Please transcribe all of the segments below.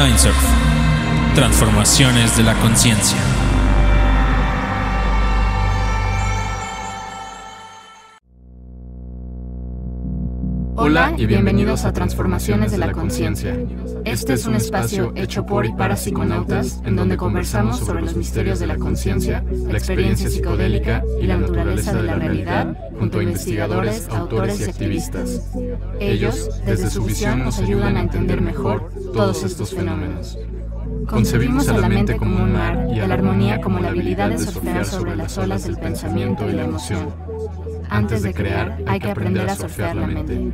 Mindsurf. Transformaciones de la conciencia. Hola y bienvenidos a Transformaciones de la Conciencia. Este es un espacio hecho por y para psiconautas en donde conversamos sobre los misterios de la conciencia, la experiencia psicodélica y la naturaleza de la realidad junto a investigadores, autores y activistas. Ellos, desde su visión, nos ayudan a entender mejor todos estos fenómenos. Concebimos a la mente como un mar y a la armonía como la habilidad de surfear sobre las olas del pensamiento y la emoción. Antes de crear, hay que aprender a surfear la mente.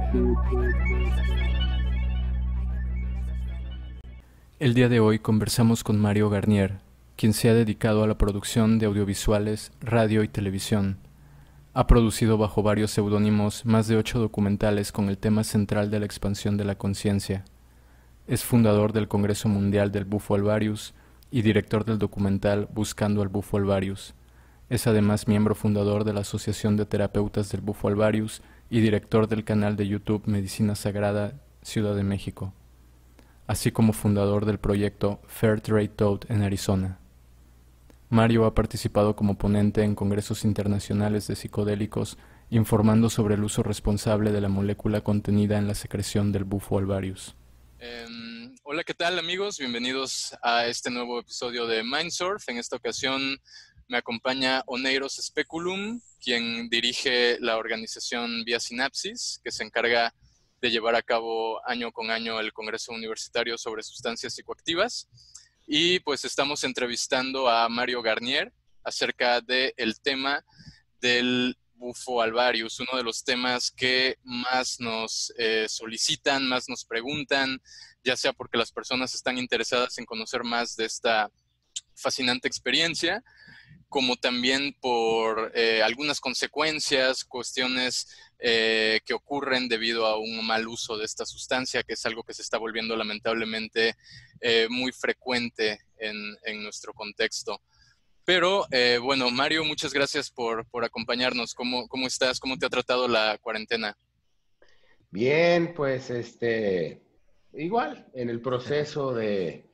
El día de hoy conversamos con Mario Garnier, quien se ha dedicado a la producción de audiovisuales, radio y televisión. Ha producido bajo varios seudónimos más de 8 documentales con el tema central de la expansión de la conciencia. Es fundador del Congreso Mundial del Bufo Alvarius y director del documental Buscando al Bufo Alvarius. Es además miembro fundador de la Asociación de Terapeutas del Bufo Alvarius y director del canal de YouTube Medicina Sagrada, Ciudad de México, así como fundador del proyecto Fair Trade Toad en Arizona. Mario ha participado como ponente en congresos internacionales de psicodélicos, informando sobre el uso responsable de la molécula contenida en la secreción del Bufo Alvarius. Hola, ¿qué tal, amigos? Bienvenidos a este nuevo episodio de Mindsurf. En esta ocasión me acompaña Oneiros Speculum, quien dirige la organización Vía Sinapsis, que se encarga de llevar a cabo año con año el Congreso Universitario sobre Sustancias Psicoactivas. Y pues estamos entrevistando a Mario Garnier acerca del tema del Bufo Alvarius, uno de los temas que más nos solicitan, más nos preguntan, ya sea porque las personas están interesadas en conocer más de esta fascinante experiencia, como también por algunas consecuencias, cuestiones que ocurren debido a un mal uso de esta sustancia, que es algo que se está volviendo lamentablemente muy frecuente en nuestro contexto. Pero bueno, Mario, muchas gracias por acompañarnos. ¿Cómo estás? ¿Cómo te ha tratado la cuarentena? Bien, pues igual, en el proceso de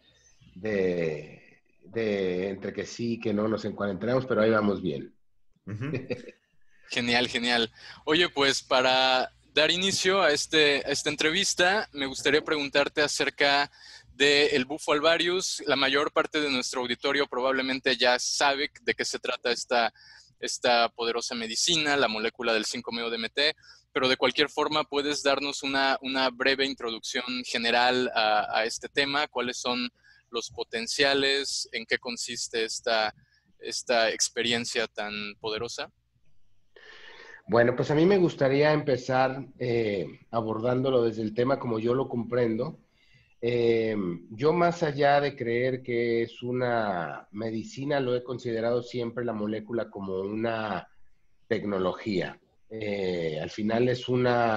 entre que sí, que no nos encuadremos, pero ahí vamos bien. Genial, genial. Oye, pues para dar inicio a esta entrevista, me gustaría preguntarte acerca del Bufo Alvarius. La mayor parte de nuestro auditorio probablemente ya sabe de qué se trata esta poderosa medicina, la molécula del 5-MeO-DMT, pero de cualquier forma, ¿puedes darnos una breve introducción general a este tema? ¿Cuáles son los potenciales? ¿En qué consiste esta experiencia tan poderosa? Bueno, pues a mí me gustaría empezar abordándolo desde el tema como yo lo comprendo. Yo, más allá de creer que es una medicina, lo he considerado siempre la molécula como una tecnología. Al final es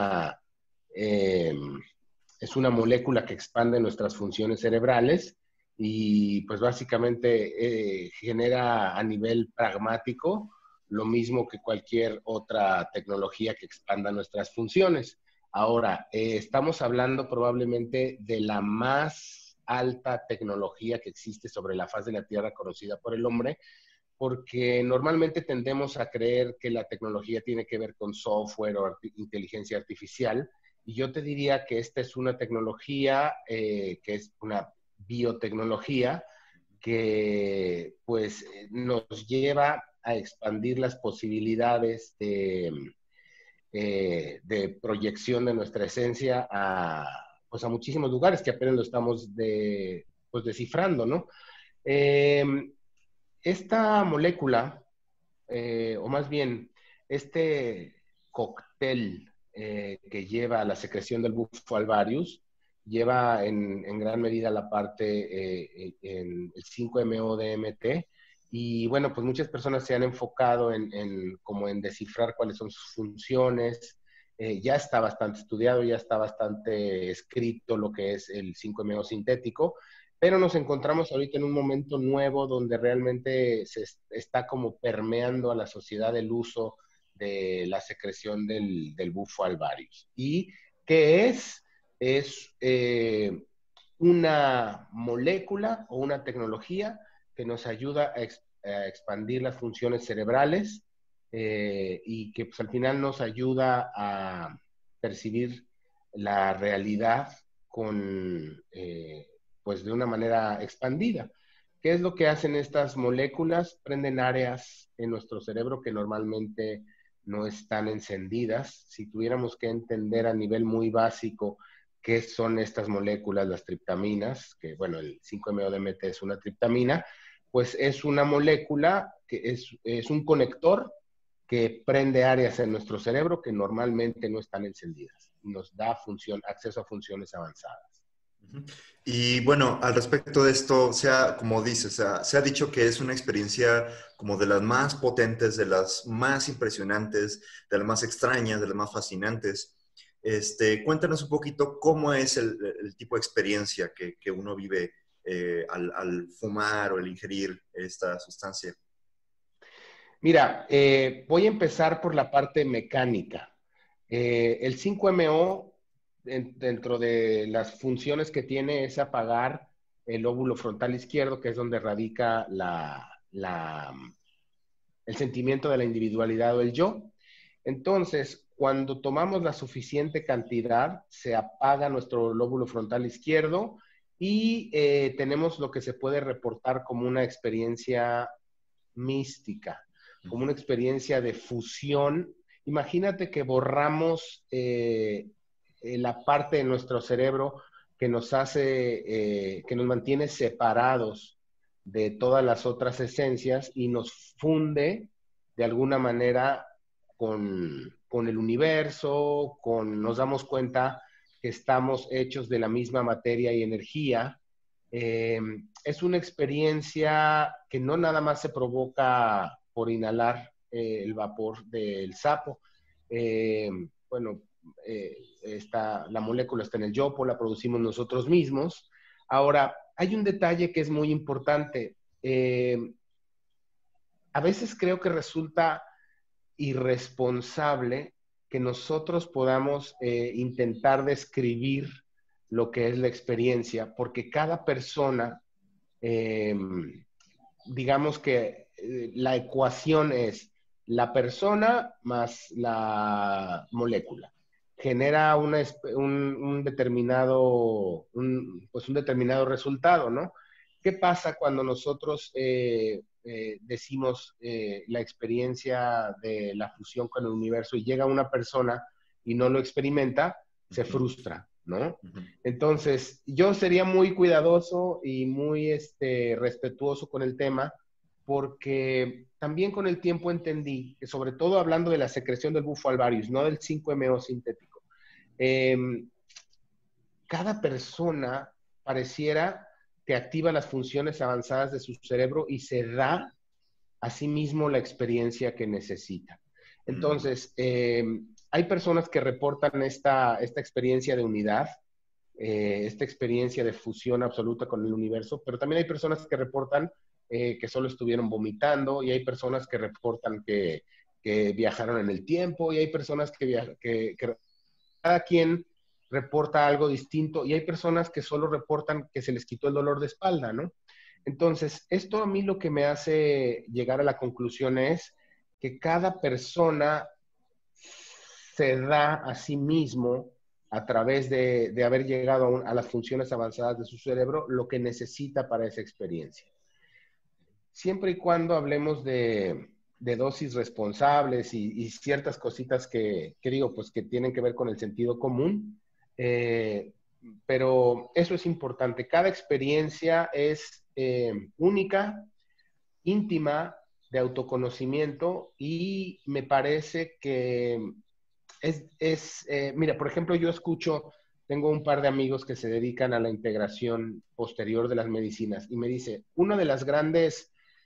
una molécula que expande nuestras funciones cerebrales y pues básicamente genera a nivel pragmático lo mismo que cualquier otra tecnología que expanda nuestras funciones. Ahora, estamos hablando probablemente de la más alta tecnología que existe sobre la faz de la Tierra conocida por el hombre, porque normalmente tendemos a creer que la tecnología tiene que ver con software o inteligencia artificial, y yo te diría que esta es una tecnología que es una biotecnología que pues nos lleva a expandir las posibilidades de proyección de nuestra esencia pues a muchísimos lugares que apenas lo estamos pues descifrando, ¿no? Esta molécula, o más bien, este cóctel que lleva a la secreción del Bufo Alvarius, lleva en gran medida la parte en el 5-MeO-DMT, y bueno, pues muchas personas se han enfocado como en descifrar cuáles son sus funciones. Ya está bastante estudiado, ya está bastante escrito lo que es el 5-MeO sintético, pero nos encontramos ahorita en un momento nuevo donde realmente se está como permeando a la sociedad el uso de la secreción del Bufo Alvarius. ¿Y qué es? Es una molécula o una tecnología que nos ayuda a expandir las funciones cerebrales y que pues, al final nos ayuda a percibir la realidad pues de una manera expandida. ¿Qué es lo que hacen estas moléculas? Prenden áreas en nuestro cerebro que normalmente no están encendidas. Si tuviéramos que entender a nivel muy básico qué son estas moléculas, las triptaminas, que bueno, el 5-MeO-DMT es una triptamina, pues es una molécula que es un conector que prende áreas en nuestro cerebro que normalmente no están encendidas. Nos da acceso a funciones avanzadas. Y bueno, al respecto de esto, como dices, se ha dicho que es una experiencia como de las más potentes, de las más impresionantes, de las más extrañas, de las más fascinantes. Cuéntanos un poquito cómo es el tipo de experiencia que uno vive al fumar o al ingerir esta sustancia. Mira, voy a empezar por la parte mecánica. El 5-MeO, dentro de las funciones que tiene, es apagar el lóbulo frontal izquierdo, que es donde radica el sentimiento de la individualidad o el yo. Entonces, cuando tomamos la suficiente cantidad, se apaga nuestro lóbulo frontal izquierdo y tenemos lo que se puede reportar como una experiencia mística, como una experiencia de fusión. Imagínate que borramos la parte de nuestro cerebro que nos mantiene separados de todas las otras esencias y nos funde de alguna manera con el universo, nos damos cuenta que estamos hechos de la misma materia y energía. Es una experiencia que no nada más se provoca por inhalar el vapor del sapo. La molécula está en el yopo, la producimos nosotros mismos. Ahora, hay un detalle que es muy importante. A veces creo que resulta irresponsable que nosotros podamos intentar describir lo que es la experiencia, porque cada persona, digamos que la ecuación es la persona más la molécula. Genera un determinado resultado, ¿no? ¿Qué pasa cuando nosotros decimos la experiencia de la fusión con el universo y llega una persona y no lo experimenta? Se frustra, ¿no? Entonces, yo sería muy cuidadoso y muy respetuoso con el tema, porque también con el tiempo entendí que, sobre todo hablando de la secreción del bufo alvarius, no del 5-MeO sintético, cada persona pareciera que activa las funciones avanzadas de su cerebro y se da a sí mismo la experiencia que necesita. Entonces, hay personas que reportan esta experiencia de unidad, esta experiencia de fusión absoluta con el universo, pero también hay personas que reportan que solo estuvieron vomitando, y hay personas que reportan que viajaron en el tiempo, y hay personas que cada quien reporta algo distinto, y hay personas que solo reportan que se les quitó el dolor de espalda, ¿no? Entonces, esto a mí lo que me hace llegar a la conclusión es que cada persona se da a sí mismo, a través de haber llegado a las funciones avanzadas de su cerebro, lo que necesita para esa experiencia. Siempre y cuando hablemos de dosis responsables y ciertas cositas que digo, pues que tienen que ver con el sentido común, pero eso es importante. Cada experiencia es única, íntima, de autoconocimiento, y me parece que mira, por ejemplo, tengo un par de amigos que se dedican a la integración posterior de las medicinas, y me dice, uno de los grandes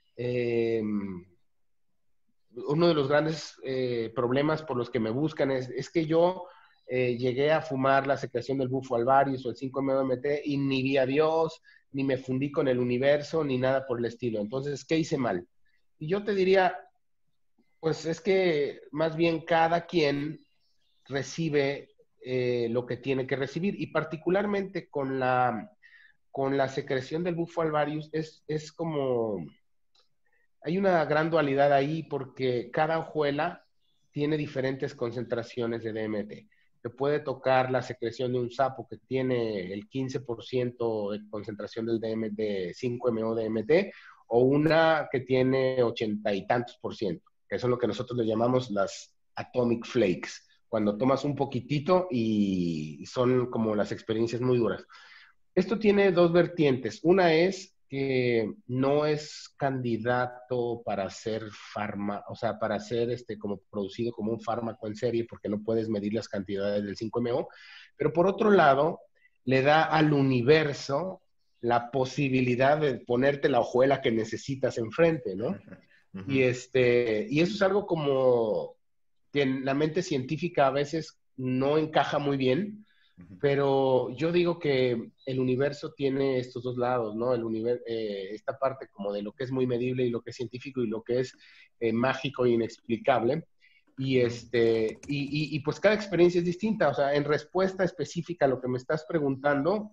problemas por los que me buscan es que yo llegué a fumar la secreción del bufo alvarius o el 5-MeO-DMT y ni vi a Dios, ni me fundí con el universo, ni nada por el estilo. Entonces, ¿qué hice mal? Y yo te diría, pues es que más bien cada quien recibe lo que tiene que recibir, y particularmente con la con la secreción del bufo alvarius es como... Hay una gran dualidad ahí porque cada hojuela tiene diferentes concentraciones de DMT. Te puede tocar la secreción de un sapo que tiene el 15% de concentración del DMT, 5-MeO-DMT, o una que tiene 80 y tantos por ciento, que son lo que nosotros le llamamos las atomic flakes, cuando tomas un poquitito y son como las experiencias muy duras. Esto tiene dos vertientes. Una es que no es candidato para ser o sea, para ser como producido como un fármaco en serie, porque no puedes medir las cantidades del 5-MeO, pero por otro lado, le da al universo la posibilidad de ponerte la hojuela que necesitas enfrente, ¿no? Y eso es algo como que en la mente científica a veces no encaja muy bien, pero yo digo que el universo tiene estos dos lados, ¿no? Esta parte como de lo que es muy medible y lo que es científico y lo que es mágico e inexplicable. Y pues cada experiencia es distinta. O sea, en respuesta específica a lo que me estás preguntando,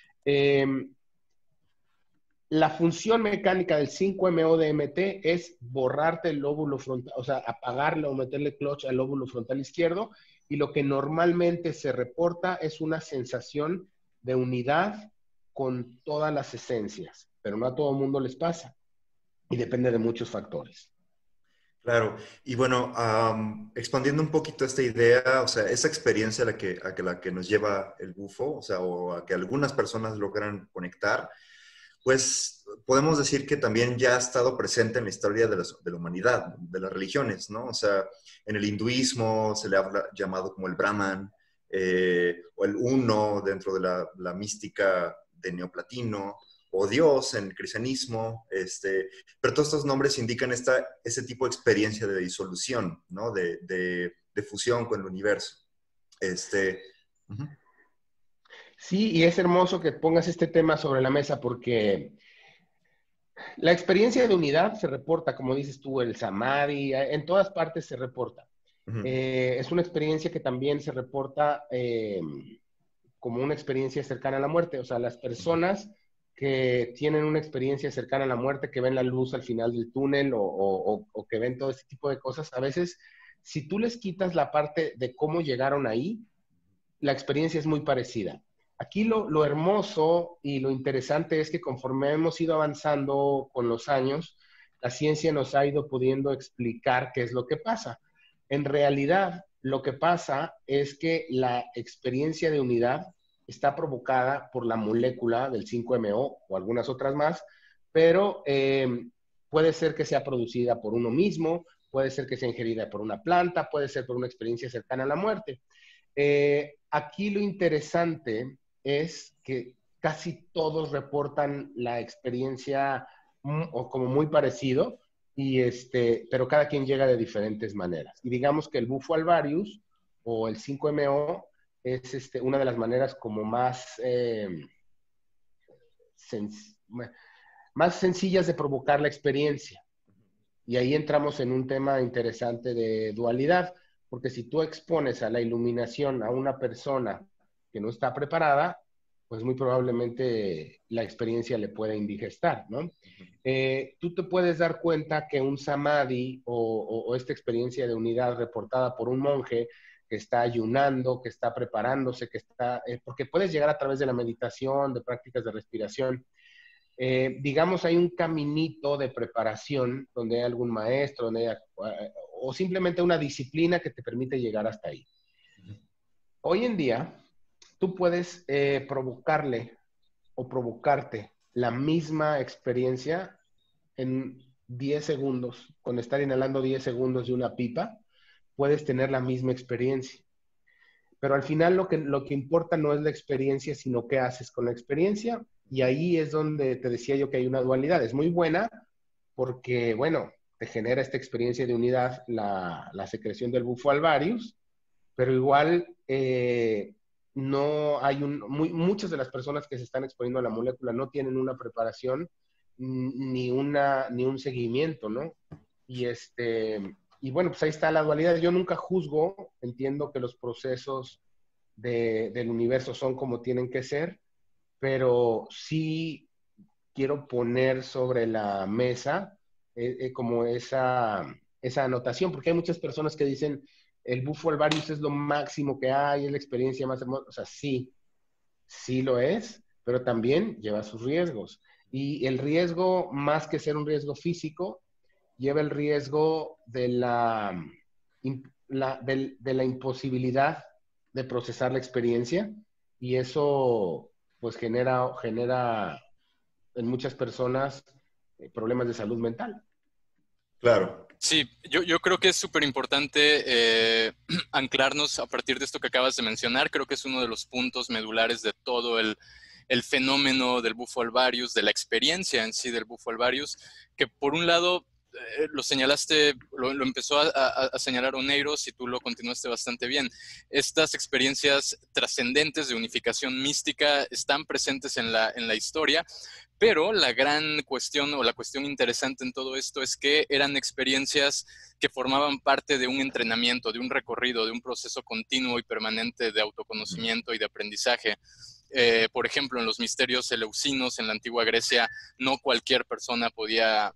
la función mecánica del 5-MeO-DMT es borrarte el lóbulo frontal, o sea, apagarle o meterle clutch al lóbulo frontal izquierdo, y lo que normalmente se reporta es una sensación de unidad con todas las esencias, pero no a todo el mundo les pasa y depende de muchos factores. Claro, y bueno, expandiendo un poquito esta idea, o sea, esa experiencia a la que nos lleva el bufo, o sea, o a que algunas personas logran conectar, pues podemos decir que también ya ha estado presente en la historia de la humanidad, de las religiones, ¿no? O sea, en el hinduismo se le ha llamado como el Brahman, o el Uno dentro de la mística de Neoplatino, o Dios en el cristianismo, pero todos estos nombres indican ese tipo de experiencia de disolución, ¿no? De fusión con el universo. Sí, y es hermoso que pongas este tema sobre la mesa porque la experiencia de unidad se reporta, como dices tú, el samadhi, en todas partes se reporta. Es una experiencia que también se reporta como una experiencia cercana a la muerte. O sea, las personas que tienen una experiencia cercana a la muerte, que ven la luz al final del túnel o que ven todo este tipo de cosas, a veces, si tú les quitas la parte de cómo llegaron ahí, la experiencia es muy parecida. Aquí lo hermoso y lo interesante es que conforme hemos ido avanzando con los años, la ciencia nos ha ido pudiendo explicar qué es lo que pasa. En realidad, lo que pasa es que la experiencia de unidad está provocada por la molécula del 5-MeO o algunas otras más, pero puede ser que sea producida por uno mismo, puede ser que sea ingerida por una planta, puede ser por una experiencia cercana a la muerte. Aquí lo interesante es que casi todos reportan la experiencia o como muy parecido, pero cada quien llega de diferentes maneras. Y digamos que el bufo alvarius o el 5-MeO es una de las maneras como más sencillas de provocar la experiencia. Y ahí entramos en un tema interesante de dualidad, porque si tú expones a la iluminación a una persona que no está preparada, pues muy probablemente la experiencia le pueda indigestar, ¿no? Tú te puedes dar cuenta que un samadhi o esta experiencia de unidad reportada por un monje que está ayunando, que está preparándose, porque puedes llegar a través de la meditación, de prácticas de respiración. Digamos, hay un caminito de preparación donde hay algún maestro, o simplemente una disciplina que te permite llegar hasta ahí. Hoy en día, tú puedes provocarle o provocarte la misma experiencia en 10 segundos. Con estar inhalando 10 segundos de una pipa, puedes tener la misma experiencia. Pero al final lo que importa no es la experiencia, sino qué haces con la experiencia. Y ahí es donde te decía yo que hay una dualidad. Es muy buena porque, bueno, te genera esta experiencia de unidad la secreción del bufo alvarius, pero igual no hay muchas de las personas que se están exponiendo a la molécula no tienen una preparación ni un seguimiento, ¿no? Y bueno, pues ahí está la dualidad. Yo nunca juzgo, entiendo que los procesos del universo son como tienen que ser, pero sí quiero poner sobre la mesa como esa anotación, porque hay muchas personas que dicen, el bufo alvarius es lo máximo que hay, es la experiencia más hermosa. O sea, sí, sí lo es, pero también lleva sus riesgos. Y el riesgo, más que ser un riesgo físico, lleva el riesgo de de la imposibilidad de procesar la experiencia, y eso pues genera en muchas personas problemas de salud mental. Claro. Sí, yo creo que es súper importante anclarnos a partir de esto que acabas de mencionar. Creo que es uno de los puntos medulares de todo el fenómeno del bufo alvarius, de la experiencia en sí del bufo alvarius, que por un lado lo señalaste, lo empezó a señalar Oneiros y tú lo continuaste bastante bien. Estas experiencias trascendentes de unificación mística están presentes en la historia, pero la gran cuestión o la cuestión interesante en todo esto es que eran experiencias que formaban parte de un entrenamiento, de un recorrido, de un proceso continuo y permanente de autoconocimiento y de aprendizaje. Por ejemplo, en los misterios eleusinos en la antigua Grecia, no cualquier persona podía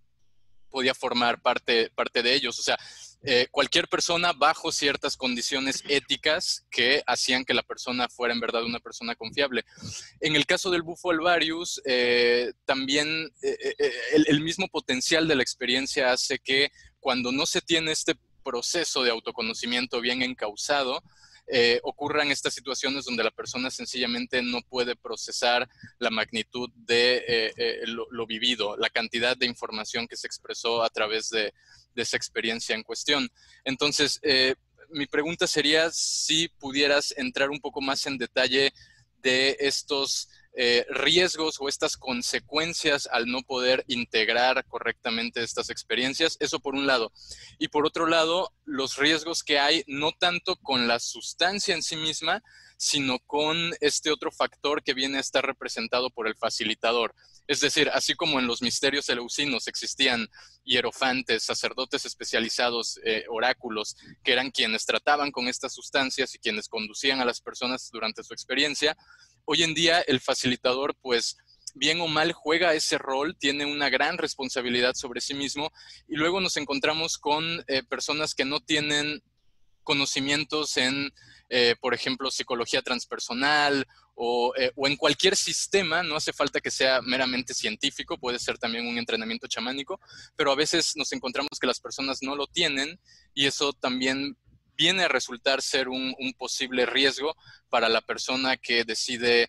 formar parte de ellos. O sea, cualquier persona bajo ciertas condiciones éticas que hacían que la persona fuera en verdad una persona confiable. En el caso del bufo alvarius, también el mismo potencial de la experiencia hace que cuando no se tiene este proceso de autoconocimiento bien encauzado, ocurran estas situaciones donde la persona sencillamente no puede procesar la magnitud de lo vivido, la cantidad de información que se expresó a través de esa experiencia en cuestión. Entonces, mi pregunta sería si pudieras entrar un poco más en detalle de estos riesgos o estas consecuencias al no poder integrar correctamente estas experiencias. Eso por un lado. Y por otro lado, los riesgos que hay no tanto con la sustancia en sí misma, sino con este otro factor que viene a estar representado por el facilitador. Es decir, así como en los misterios eleusinos existían hierofantes, sacerdotes especializados, oráculos, que eran quienes trataban con estas sustancias y quienes conducían a las personas durante su experiencia, hoy en día el facilitador, pues, bien o mal juega ese rol, tiene una gran responsabilidad sobre sí mismo, y luego nos encontramos con personas que no tienen conocimientos en, por ejemplo, psicología transpersonal o en cualquier sistema. No hace falta que sea meramente científico, puede ser también un entrenamiento chamánico, pero a veces nos encontramos que las personas no lo tienen, y eso también viene a resultar ser un posible riesgo para la persona que decide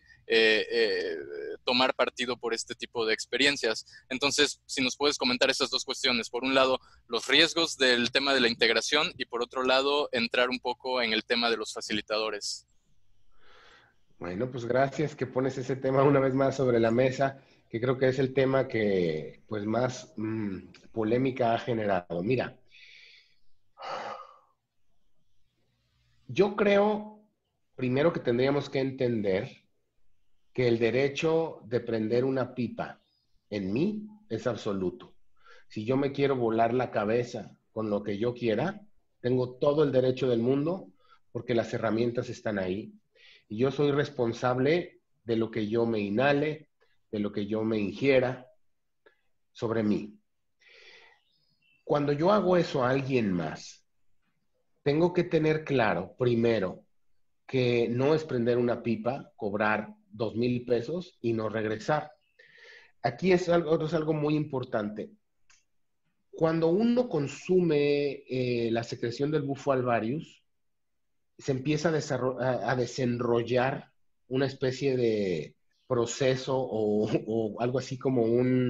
tomar partido por este tipo de experiencias. Entonces, si nos puedes comentar esas dos cuestiones. Por un lado, los riesgos del tema de la integración, y por otro lado, entrar un poco en el tema de los facilitadores. Bueno, pues gracias que pones ese tema una vez más sobre la mesa, que creo que es el tema que pues más polémica ha generado. Mira, yo creo primero que tendríamos que entender que el derecho de prender una pipa en mí es absoluto. Si yo me quiero volar la cabeza con lo que yo quiera, tengo todo el derecho del mundo, porque las herramientas están ahí. Y yo soy responsable de lo que yo me inhale, de lo que yo me ingiera sobre mí. Cuando yo hago eso a alguien más, tengo que tener claro, primero, que no es prender una pipa, cobrar 2,000 pesos y no regresar. Aquí es algo muy importante. Cuando uno consume la secreción del bufo alvarius, se empieza a desenrollar una especie de proceso o algo así como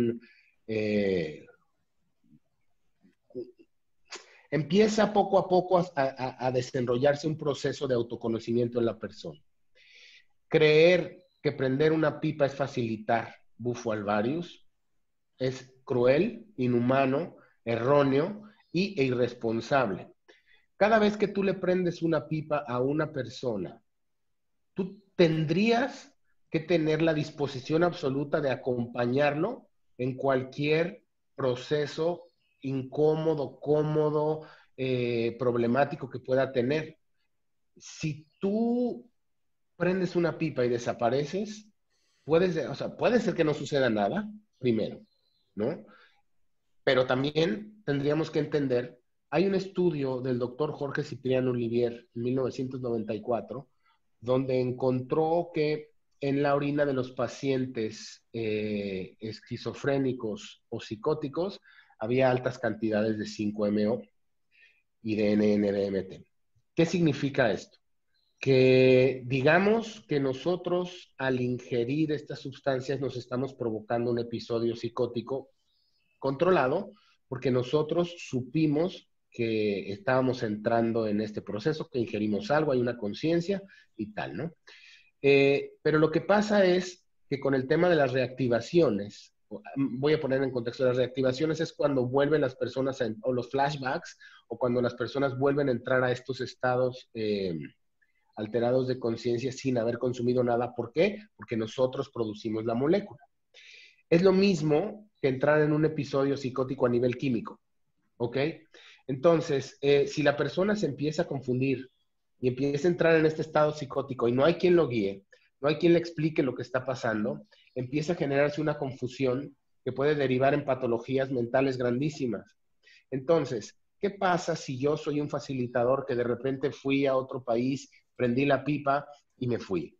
empieza poco a poco a desenrollarse un proceso de autoconocimiento en la persona. Creer que prender una pipa es facilitar bufo alvarius es cruel, inhumano, erróneo e irresponsable. Cada vez que tú le prendes una pipa a una persona, tú tendrías que tener la disposición absoluta de acompañarlo en cualquier proceso incómodo, cómodo, problemático que pueda tener. Si tú prendes una pipa y desapareces, puede ser que no suceda nada, primero, ¿no? Pero también tendríamos que entender, hay un estudio del doctor Jorge Cipriano Olivier en 1994, donde encontró que en la orina de los pacientes esquizofrénicos o psicóticos había altas cantidades de 5-MeO y de NN-DMT. ¿Qué significa esto? Que digamos que nosotros al ingerir estas sustancias nos estamos provocando un episodio psicótico controlado porque nosotros supimos que estábamos entrando en este proceso, que ingerimos algo, hay una conciencia y tal, ¿no? Pero lo que pasa es que con el tema de las reactivaciones, voy a poner en contexto, las reactivaciones es cuando vuelven las personas, o los flashbacks, o cuando las personas vuelven a entrar a estos estados alterados de conciencia sin haber consumido nada. ¿Por qué? Porque nosotros producimos la molécula. Es lo mismo que entrar en un episodio psicótico a nivel químico, ¿ok? Entonces, si la persona se empieza a confundir y empieza a entrar en este estado psicótico y no hay quien lo guíe, no hay quien le explique lo que está pasando, empieza a generarse una confusión que puede derivar en patologías mentales grandísimas. Entonces, ¿qué pasa si yo soy un facilitador que de repente fui a otro país, prendí la pipa y me fui?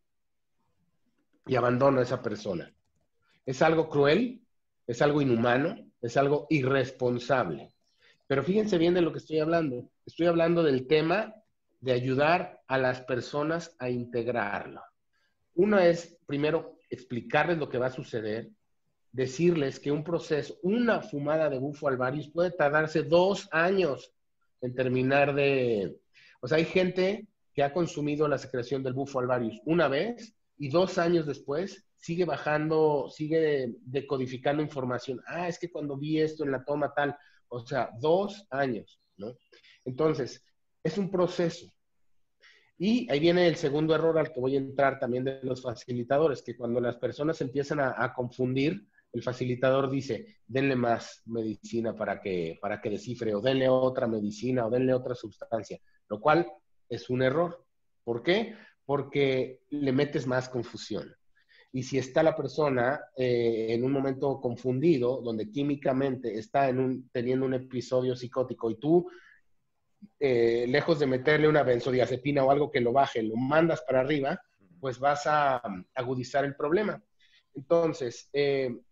Y abandono a esa persona. ¿Es algo cruel? ¿Es algo inhumano? ¿Es algo irresponsable? Pero fíjense bien de lo que estoy hablando. Estoy hablando del tema de ayudar a las personas a integrarlo. Uno es, primero, explicarles lo que va a suceder, decirles que un proceso, una fumada de bufo alvarius puede tardarse 2 años en terminar de... O sea, hay gente que ha consumido la secreción del bufo alvarius una vez y 2 años después sigue bajando, sigue decodificando información. Ah, es que cuando vi esto en la toma tal, o sea, 2 años, ¿no? Entonces, es un proceso. Y ahí viene el segundo error al que voy a entrar también de los facilitadores, que cuando las personas empiezan a confundir, el facilitador dice, denle más medicina para que descifre, o denle otra medicina, o denle otra sustancia, lo cual es un error. ¿Por qué? Porque le metes más confusión. Y si está la persona en un momento confundido, donde químicamente está teniendo un episodio psicótico y tú, lejos de meterle una benzodiazepina o algo que lo baje, lo mandas para arriba, pues vas a agudizar el problema. Entonces, ese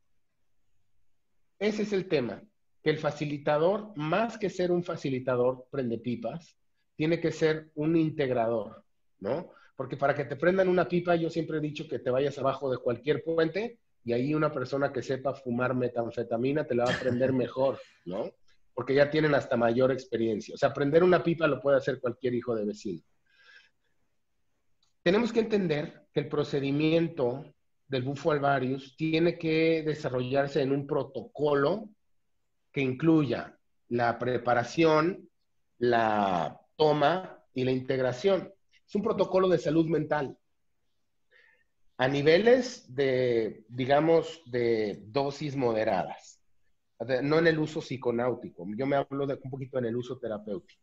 es el tema, que el facilitador, más que ser un facilitador prendepipas, tiene que ser un integrador, ¿no? Porque para que te prendan una pipa, yo siempre he dicho que te vayas abajo de cualquier puente y ahí una persona que sepa fumar metanfetamina te la va a prender mejor, ¿no? Porque ya tienen hasta mayor experiencia. O sea, prender una pipa lo puede hacer cualquier hijo de vecino. Tenemos que entender que el procedimiento del bufo alvarius tiene que desarrollarse en un protocolo que incluya la preparación, la toma y la integración. Es un protocolo de salud mental. A niveles de, digamos, de dosis moderadas. No en el uso psiconáutico. Yo me hablo un poquito en el uso terapéutico.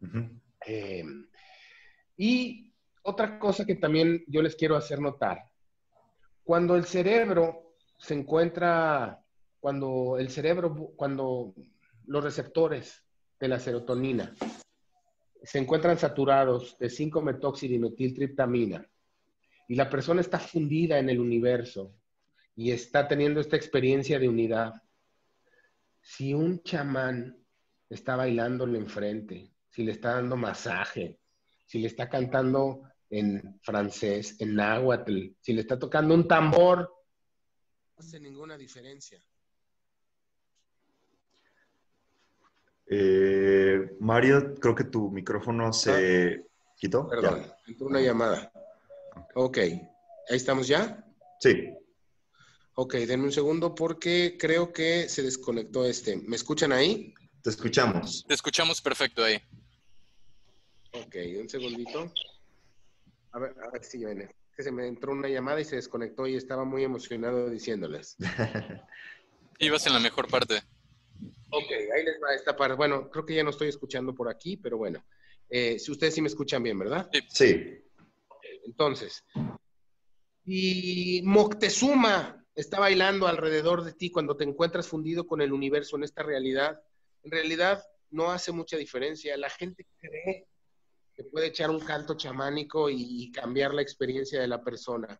Y otra cosa que también yo les quiero hacer notar. Cuando el cerebro se encuentra, cuando los receptores de la serotonina se encuentran saturados de 5-metoxidimetiltriptamina y la persona está fundida en el universo y está teniendo esta experiencia de unidad, si un chamán está bailándole enfrente, si le está dando masaje, si le está cantando en francés, en náhuatl, si le está tocando un tambor, no hace ninguna diferencia. Mario, creo que tu micrófono se quitó. Perdón, entró una llamada. Ok, ¿ahí estamos ya? Sí. Ok, denme un segundo porque creo que se desconectó ¿Me escuchan ahí? Te escuchamos. Te escuchamos perfecto ahí. Ok, un segundito. A ver si viene. Que se me entró una llamada y se desconectó y estaba muy emocionado diciéndoles. Ibas en la mejor parte. Ok, ahí les va esta parte. Bueno, creo que ya no estoy escuchando por aquí, pero bueno. Si ustedes sí me escuchan bien, ¿verdad? Sí. Okay, entonces, Y Moctezuma está bailando alrededor de ti cuando te encuentras fundido con el universo en esta realidad. En realidad no hace mucha diferencia. La gente cree que puede echar un canto chamánico y cambiar la experiencia de la persona.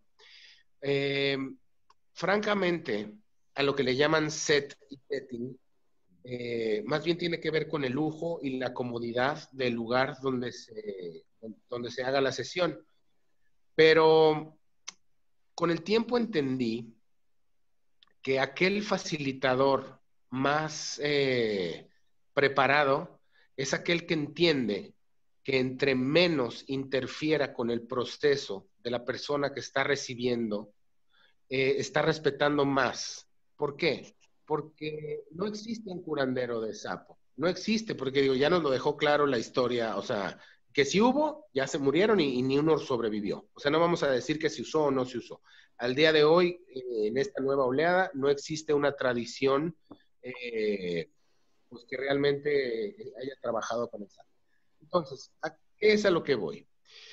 Francamente, a lo que le llaman set y setting, más bien tiene que ver con el lujo y la comodidad del lugar donde se haga la sesión. Pero con el tiempo entendí que aquel facilitador más preparado es aquel que entiende que entre menos interfiera con el proceso de la persona que está recibiendo, está respetando más. ¿Por qué? Porque no existe un curandero de sapo. No existe, porque digo, ya nos lo dejó claro la historia, o sea, que si hubo, ya se murieron y ni uno sobrevivió. O sea, no vamos a decir que se usó o no se usó. Al día de hoy, en esta nueva oleada, no existe una tradición pues que realmente haya trabajado con el sapo. Entonces, ¿a qué es a lo que voy?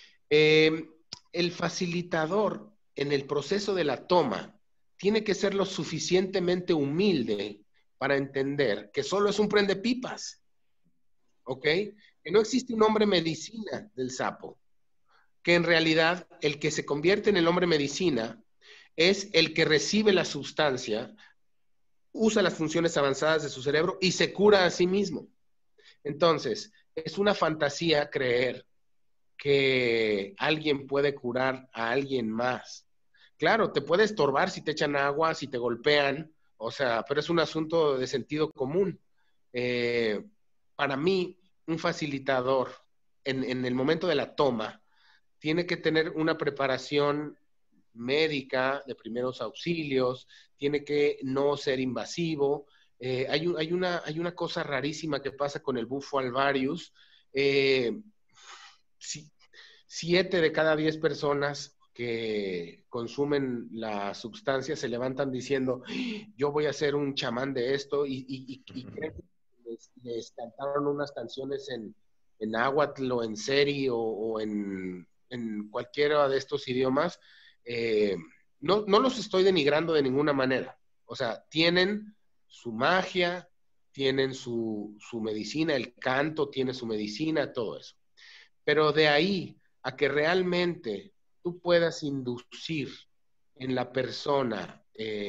El facilitador en el proceso de la toma tiene que ser lo suficientemente humilde para entender que solo es un prendepipas, ¿ok? Que no existe un hombre medicina del sapo, que en realidad el que se convierte en el hombre medicina es el que recibe la sustancia, usa las funciones avanzadas de su cerebro y se cura a sí mismo. Entonces, es una fantasía creer que alguien puede curar a alguien más. Claro, te puede estorbar si te echan agua, si te golpean, o sea, pero es un asunto de sentido común. Para mí, un facilitador en el momento de la toma tiene que tener una preparación médica de primeros auxilios, tiene que no ser invasivo. Hay una cosa rarísima que pasa con el bufo alvarius. 7 de cada 10 personas que consumen la sustancia se levantan diciendo, yo voy a ser un chamán de esto, y creen que les cantaron unas canciones en náhuatl o en seri o en cualquiera de estos idiomas. No los estoy denigrando de ninguna manera. O sea, tienen su magia, tienen su medicina, el canto tiene su medicina, todo eso. Pero de ahí a que realmente tú puedas inducir en la persona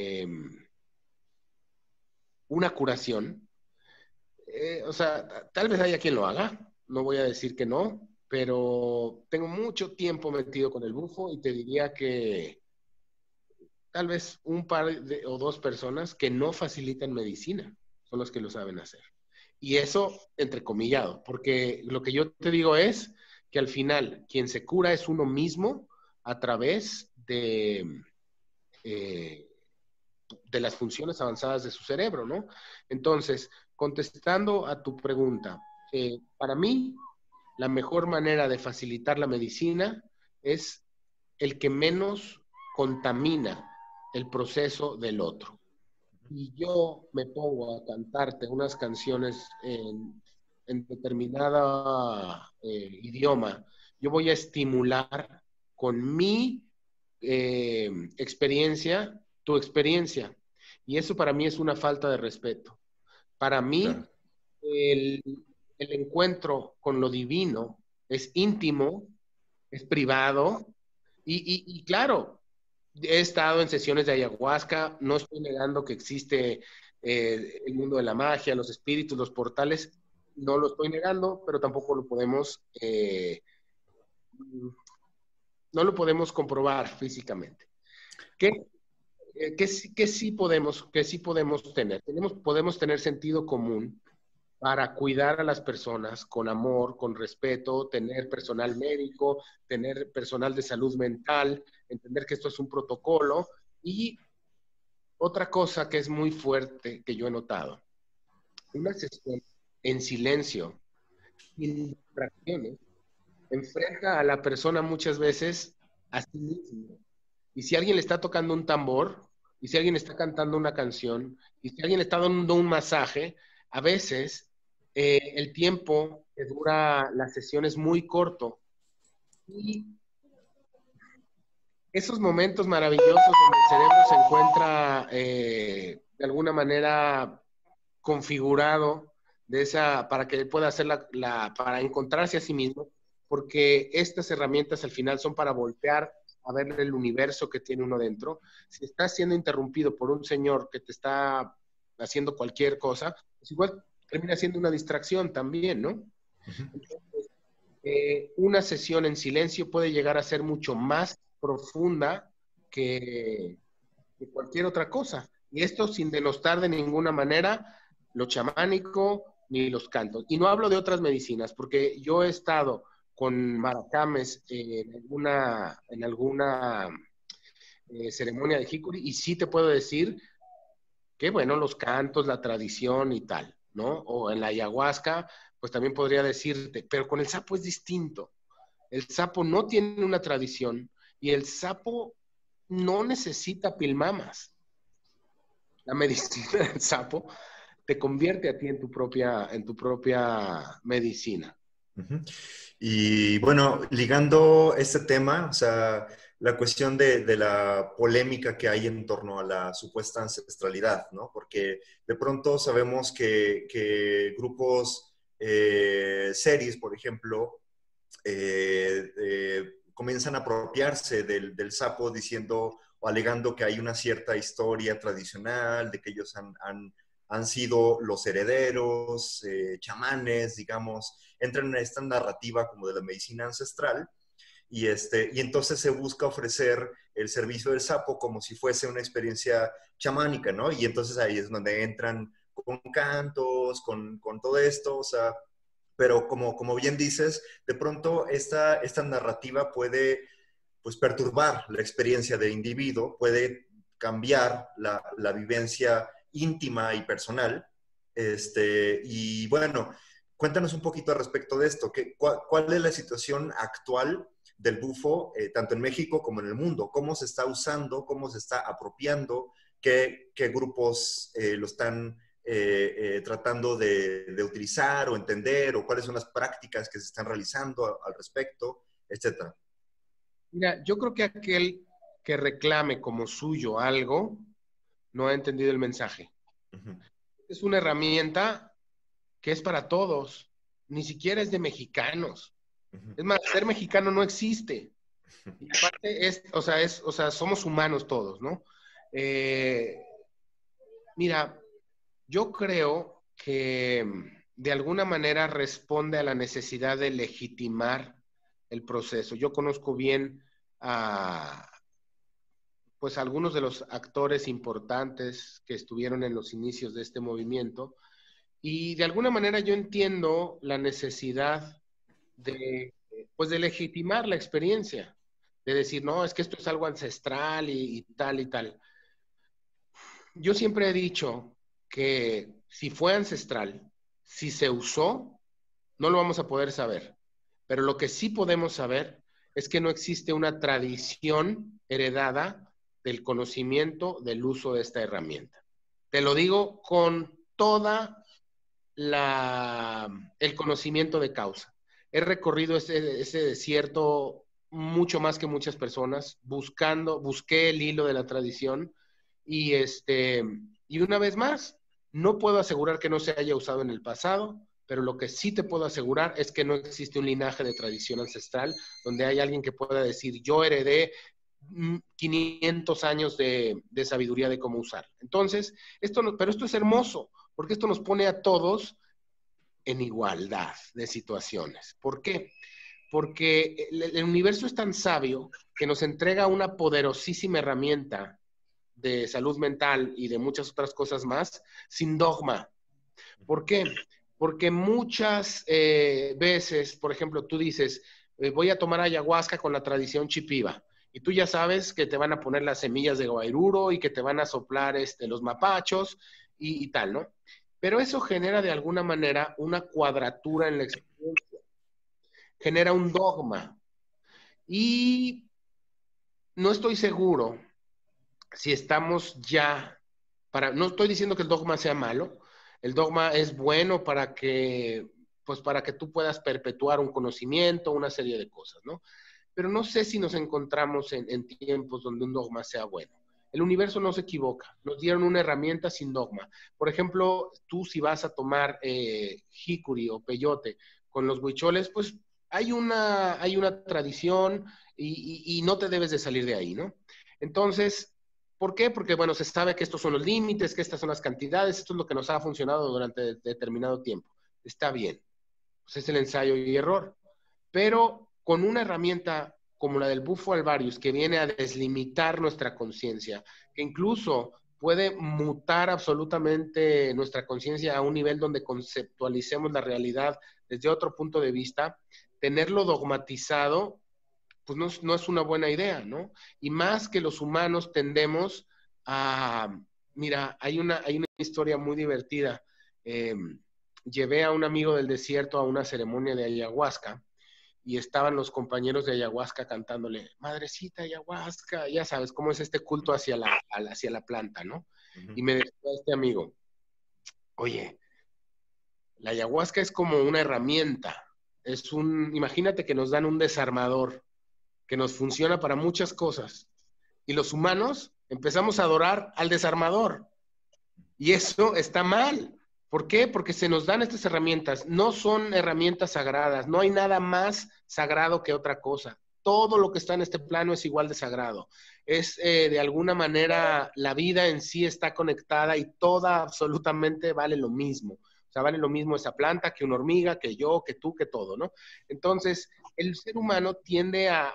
una curación, o sea, tal vez haya quien lo haga, no voy a decir que no, pero tengo mucho tiempo metido con el bufo y te diría que tal vez un par o 2 personas que no facilitan medicina son los que lo saben hacer. Y eso, entrecomillado, porque lo que yo te digo es que al final quien se cura es uno mismo a través de las funciones avanzadas de su cerebro, ¿no? Entonces, contestando a tu pregunta, para mí, la mejor manera de facilitar la medicina es el que menos contamina el proceso del otro. Y yo me pongo a cantarte unas canciones en determinada idioma, yo voy a estimular con mi experiencia tu experiencia. Y eso para mí es una falta de respeto. Para mí, claro, el encuentro con lo divino es íntimo, es privado, y claro, he estado en sesiones de ayahuasca, no estoy negando que existe el mundo de la magia, los espíritus, los portales, no lo estoy negando, pero tampoco lo podemos, no lo podemos comprobar físicamente. ¿Qué sí podemos tener? Podemos tener sentido común para cuidar a las personas con amor, con respeto, tener personal médico, tener personal de salud mental, entender que esto es un protocolo. Y otra cosa que es muy fuerte que yo he notado, una sesión en silencio, sin distracciones, enfrenta a la persona muchas veces a sí mismo. Y si alguien le está tocando un tambor, y si alguien está cantando una canción, y si alguien le está dando un masaje, a veces el tiempo que dura la sesión es muy corto. Y esos momentos maravillosos donde el cerebro se encuentra de alguna manera configurado para que pueda hacer para encontrarse a sí mismo, porque estas herramientas al final son para voltear a ver el universo que tiene uno dentro. Si estás siendo interrumpido por un señor que te está haciendo cualquier cosa, pues igual termina siendo una distracción también, ¿no? Uh-huh. Entonces, una sesión en silencio puede llegar a ser mucho más profunda que cualquier otra cosa. Y esto sin denostar de ninguna manera lo chamánico ni los cantos. Y no hablo de otras medicinas, porque yo he estado con maracames en alguna ceremonia de jicuri, y sí te puedo decir que, bueno, los cantos, la tradición y tal, ¿no? O en la ayahuasca, pues también podría decirte, pero con el sapo es distinto. El sapo no tiene una tradición y el sapo no necesita pilmamas. La medicina del sapo te convierte a ti en tu propia medicina. Uh-huh. Y bueno, ligando este tema, o sea, la cuestión de la polémica que hay en torno a la supuesta ancestralidad, ¿no? Porque de pronto sabemos que grupos series, por ejemplo, comienzan a apropiarse del sapo diciendo o alegando que hay una cierta historia tradicional, de que ellos han sido los herederos, chamanes, digamos, entran en esta narrativa como de la medicina ancestral y entonces se busca ofrecer el servicio del sapo como si fuese una experiencia chamánica, ¿no? Y entonces ahí es donde entran con cantos, con todo esto, o sea, pero como bien dices, de pronto esta narrativa puede pues perturbar la experiencia del individuo, puede cambiar la vivencia íntima y personal. Y bueno, cuéntanos un poquito al respecto de esto. ¿Cuál es la situación actual del bufo, tanto en México como en el mundo? ¿Cómo se está usando? ¿Cómo se está apropiando? ¿Qué grupos lo están tratando de utilizar o entender? ¿O cuáles son las prácticas que se están realizando al respecto? Etcétera. Mira, yo creo que aquel que reclame como suyo algo no ha entendido el mensaje. Uh-huh. Es una herramienta que es para todos, ni siquiera es de mexicanos. Uh-huh. Es más, ser mexicano no existe. Y aparte somos humanos todos, ¿no? Mira, yo creo que de alguna manera responde a la necesidad de legitimar el proceso. Yo conozco bien pues algunos de los actores importantes que estuvieron en los inicios de este movimiento, y de alguna manera yo entiendo la necesidad de legitimar la experiencia, de decir, no, es que esto es algo ancestral y tal y tal. Yo siempre he dicho que si fue ancestral, si se usó, no lo vamos a poder saber. Pero lo que sí podemos saber es que no existe una tradición heredada del conocimiento del uso de esta herramienta. Te lo digo con toda el conocimiento de causa. He recorrido ese desierto mucho más que muchas personas, busqué el hilo de la tradición y una vez más, no puedo asegurar que no se haya usado en el pasado, pero lo que sí te puedo asegurar es que no existe un linaje de tradición ancestral donde hay alguien que pueda decir, yo heredé 500 años de sabiduría de cómo usar. Entonces, pero esto es hermoso, porque esto nos pone a todos en igualdad de situaciones. ¿Por qué? Porque el universo es tan sabio que nos entrega una poderosísima herramienta de salud mental y de muchas otras cosas más, sin dogma. ¿Por qué? Porque muchas veces, por ejemplo, tú dices, voy a tomar ayahuasca con la tradición chipiva, y tú ya sabes que te van a poner las semillas de guairuro y que te van a soplar los mapachos y tal, ¿no? Pero eso genera de alguna manera una cuadratura en la experiencia, genera un dogma. Y no estoy seguro si estamos ya, no estoy diciendo que el dogma sea malo, el dogma es bueno para que, para que tú puedas perpetuar un conocimiento, una serie de cosas, ¿no? pero no sé si nos encontramos en tiempos donde un dogma sea bueno. El universo no se equivoca. Nos dieron una herramienta sin dogma. Por ejemplo, tú si vas a tomar jicuri o peyote con los huicholes, pues hay una tradición y no te debes de salir de ahí, ¿no? Entonces, ¿por qué? Porque, bueno, se sabe que estos son los límites, que estas son las cantidades, esto es lo que nos ha funcionado durante determinado tiempo. Está bien. Pues es el ensayo y error. Pero con una herramienta como la del bufo alvarius, que viene a deslimitar nuestra conciencia, que incluso puede mutar absolutamente nuestra conciencia a un nivel donde conceptualicemos la realidad desde otro punto de vista, tenerlo dogmatizado, pues no es una buena idea, ¿no? Y más que los humanos tendemos a... Mira, hay una historia muy divertida. Llevé a un amigo del desierto a una ceremonia de ayahuasca, y estaban los compañeros de ayahuasca cantándole, madrecita ayahuasca, ya sabes cómo es este culto hacia la planta, ¿no? Uh-huh. Y me decía este amigo, oye, la ayahuasca es como una herramienta, imagínate que nos dan un desarmador que nos funciona para muchas cosas, y los humanos empezamos a adorar al desarmador, y eso está mal. ¿Por qué? Porque se nos dan estas herramientas. No son herramientas sagradas. No hay nada más sagrado que otra cosa. Todo lo que está en este plano es igual de sagrado. De alguna manera, la vida en sí está conectada y toda absolutamente vale lo mismo. O sea, vale lo mismo esa planta que una hormiga, que yo, que tú, que todo, ¿no? Entonces, el ser humano tiende a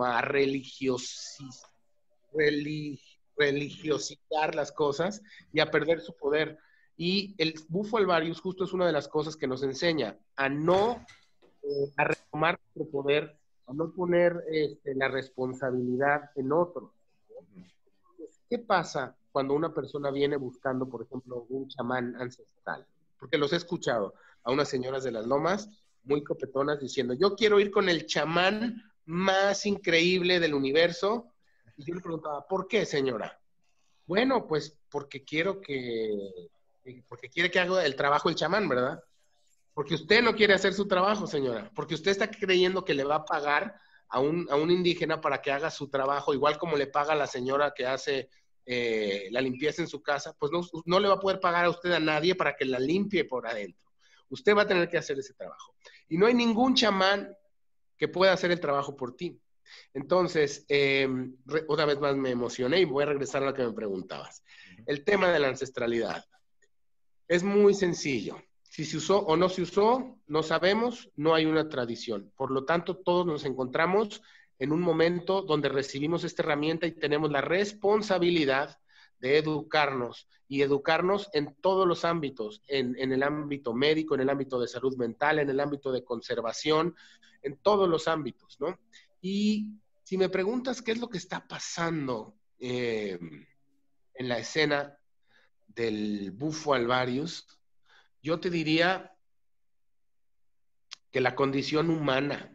religiosizar las cosas y a perder su poder. Y el bufo alvarius justo es una de las cosas que nos enseña a no a retomar nuestro poder, a no poner la responsabilidad en otro. ¿Qué pasa cuando una persona viene buscando, por ejemplo, un chamán ancestral? Porque los he escuchado a unas señoras de las lomas muy copetonas diciendo, yo quiero ir con el chamán más increíble del universo. Y yo le preguntaba, ¿por qué, señora? Bueno, pues porque quiere que haga el trabajo el chamán, ¿verdad? Porque usted no quiere hacer su trabajo, señora. Porque usted está creyendo que le va a pagar a un indígena para que haga su trabajo, igual como le paga a la señora que hace la limpieza en su casa, pues no le va a poder pagar a usted a nadie para que la limpie por adentro. Usted va a tener que hacer ese trabajo. Y no hay ningún chamán que pueda hacer el trabajo por ti. Entonces, otra vez más me emocioné y voy a regresar a lo que me preguntabas. El tema de la ancestralidad. Es muy sencillo. Si se usó o no se usó, no sabemos, no hay una tradición. Por lo tanto, todos nos encontramos en un momento donde recibimos esta herramienta y tenemos la responsabilidad de educarnos y educarnos en todos los ámbitos, en el ámbito médico, en el ámbito de salud mental, en el ámbito de conservación, en todos los ámbitos, ¿no? Y si me preguntas qué es lo que está pasando en la escena del bufo alvarius, yo te diría que la condición humana,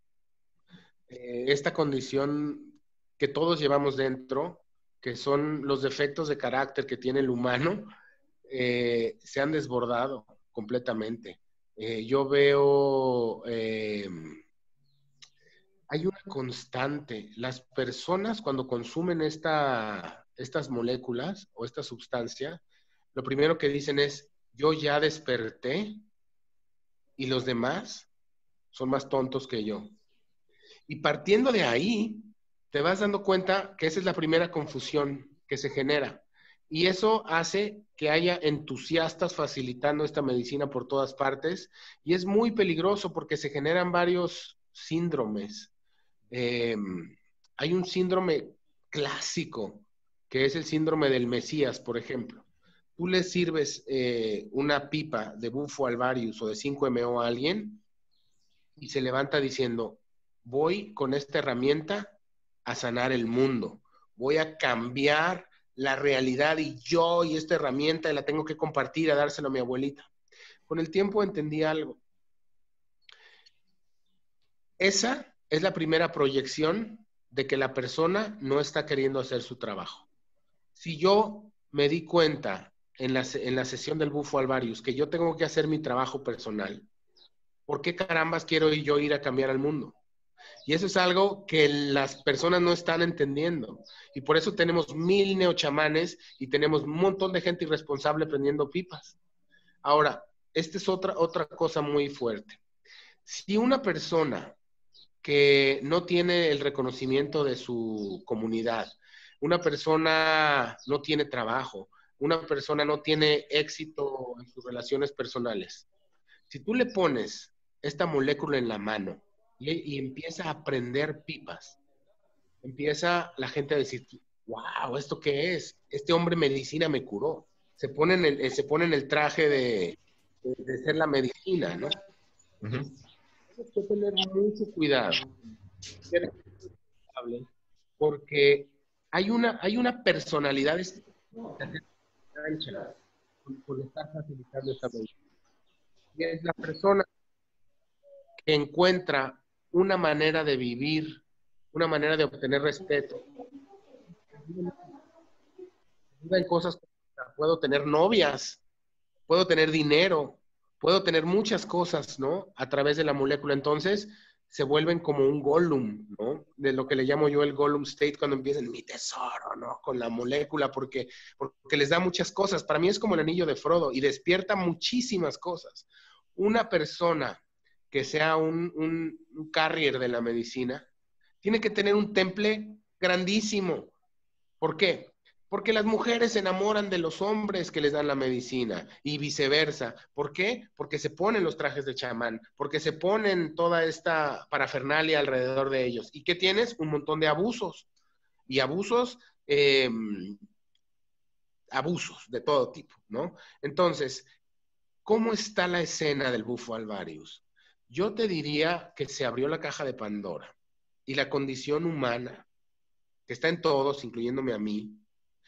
esta condición que todos llevamos dentro, que son los defectos de carácter que tiene el humano, se han desbordado completamente. Yo veo, hay una constante. Las personas cuando consumen estas moléculas o esta sustancia, lo primero que dicen es, yo ya desperté y los demás son más tontos que yo. Y partiendo de ahí, te vas dando cuenta que esa es la primera confusión que se genera. Y eso hace que haya entusiastas facilitando esta medicina por todas partes. Y es muy peligroso porque se generan varios síndromes. Hay un síndrome clásico, que es el síndrome del Mesías, por ejemplo. Tú le sirves una pipa de bufo alvarius o de 5-MeO a alguien y se levanta diciendo, voy con esta herramienta a sanar el mundo, voy a cambiar la realidad y esta herramienta la tengo que compartir, a dárselo a mi abuelita. Con el tiempo entendí algo. Esa es la primera proyección de que la persona no está queriendo hacer su trabajo. Si yo me di cuenta en la sesión del bufo alvarius que yo tengo que hacer mi trabajo personal, ¿por qué carambas quiero yo ir a cambiar al mundo? Y eso es algo que las personas no están entendiendo. Y por eso tenemos 1000 neochamanes y tenemos un montón de gente irresponsable prendiendo pipas. Ahora, esta es otra cosa muy fuerte. Si una persona que no tiene el reconocimiento de su comunidad, una persona no tiene trabajo, una persona no tiene éxito en sus relaciones personales, si tú le pones esta molécula en la mano y empieza a prender pipas, empieza la gente a decir, wow, ¿esto qué es? Este hombre medicina me curó. Se pone en el traje de ser la medicina, ¿no? Ujú. Tienes que tener mucho cuidado, ser responsable, porque hay una personalidad engancha con estar facilitando esta medicina. Y es la persona que encuentra una manera de vivir, una manera de obtener respeto. En cosas como, puedo tener novias, puedo tener dinero, puedo tener muchas cosas, ¿no? A través de la molécula. Entonces, se vuelven como un Gollum, ¿no? De lo que le llamo yo el Gollum State cuando empiezan mi tesoro, ¿no? Con la molécula, porque les da muchas cosas. Para mí es como el anillo de Frodo y despierta muchísimas cosas. Una persona que sea un carrier de la medicina tiene que tener un temple grandísimo. ¿Por qué? Porque las mujeres se enamoran de los hombres que les dan la medicina y viceversa. ¿Por qué? Porque se ponen los trajes de chamán, porque se ponen toda esta parafernalia alrededor de ellos. ¿Y qué tienes? Un montón de abusos. Y abusos de todo tipo, ¿no? Entonces, ¿cómo está la escena del bufo alvarius? Yo te diría que se abrió la caja de Pandora y la condición humana, que está en todos, incluyéndome a mí,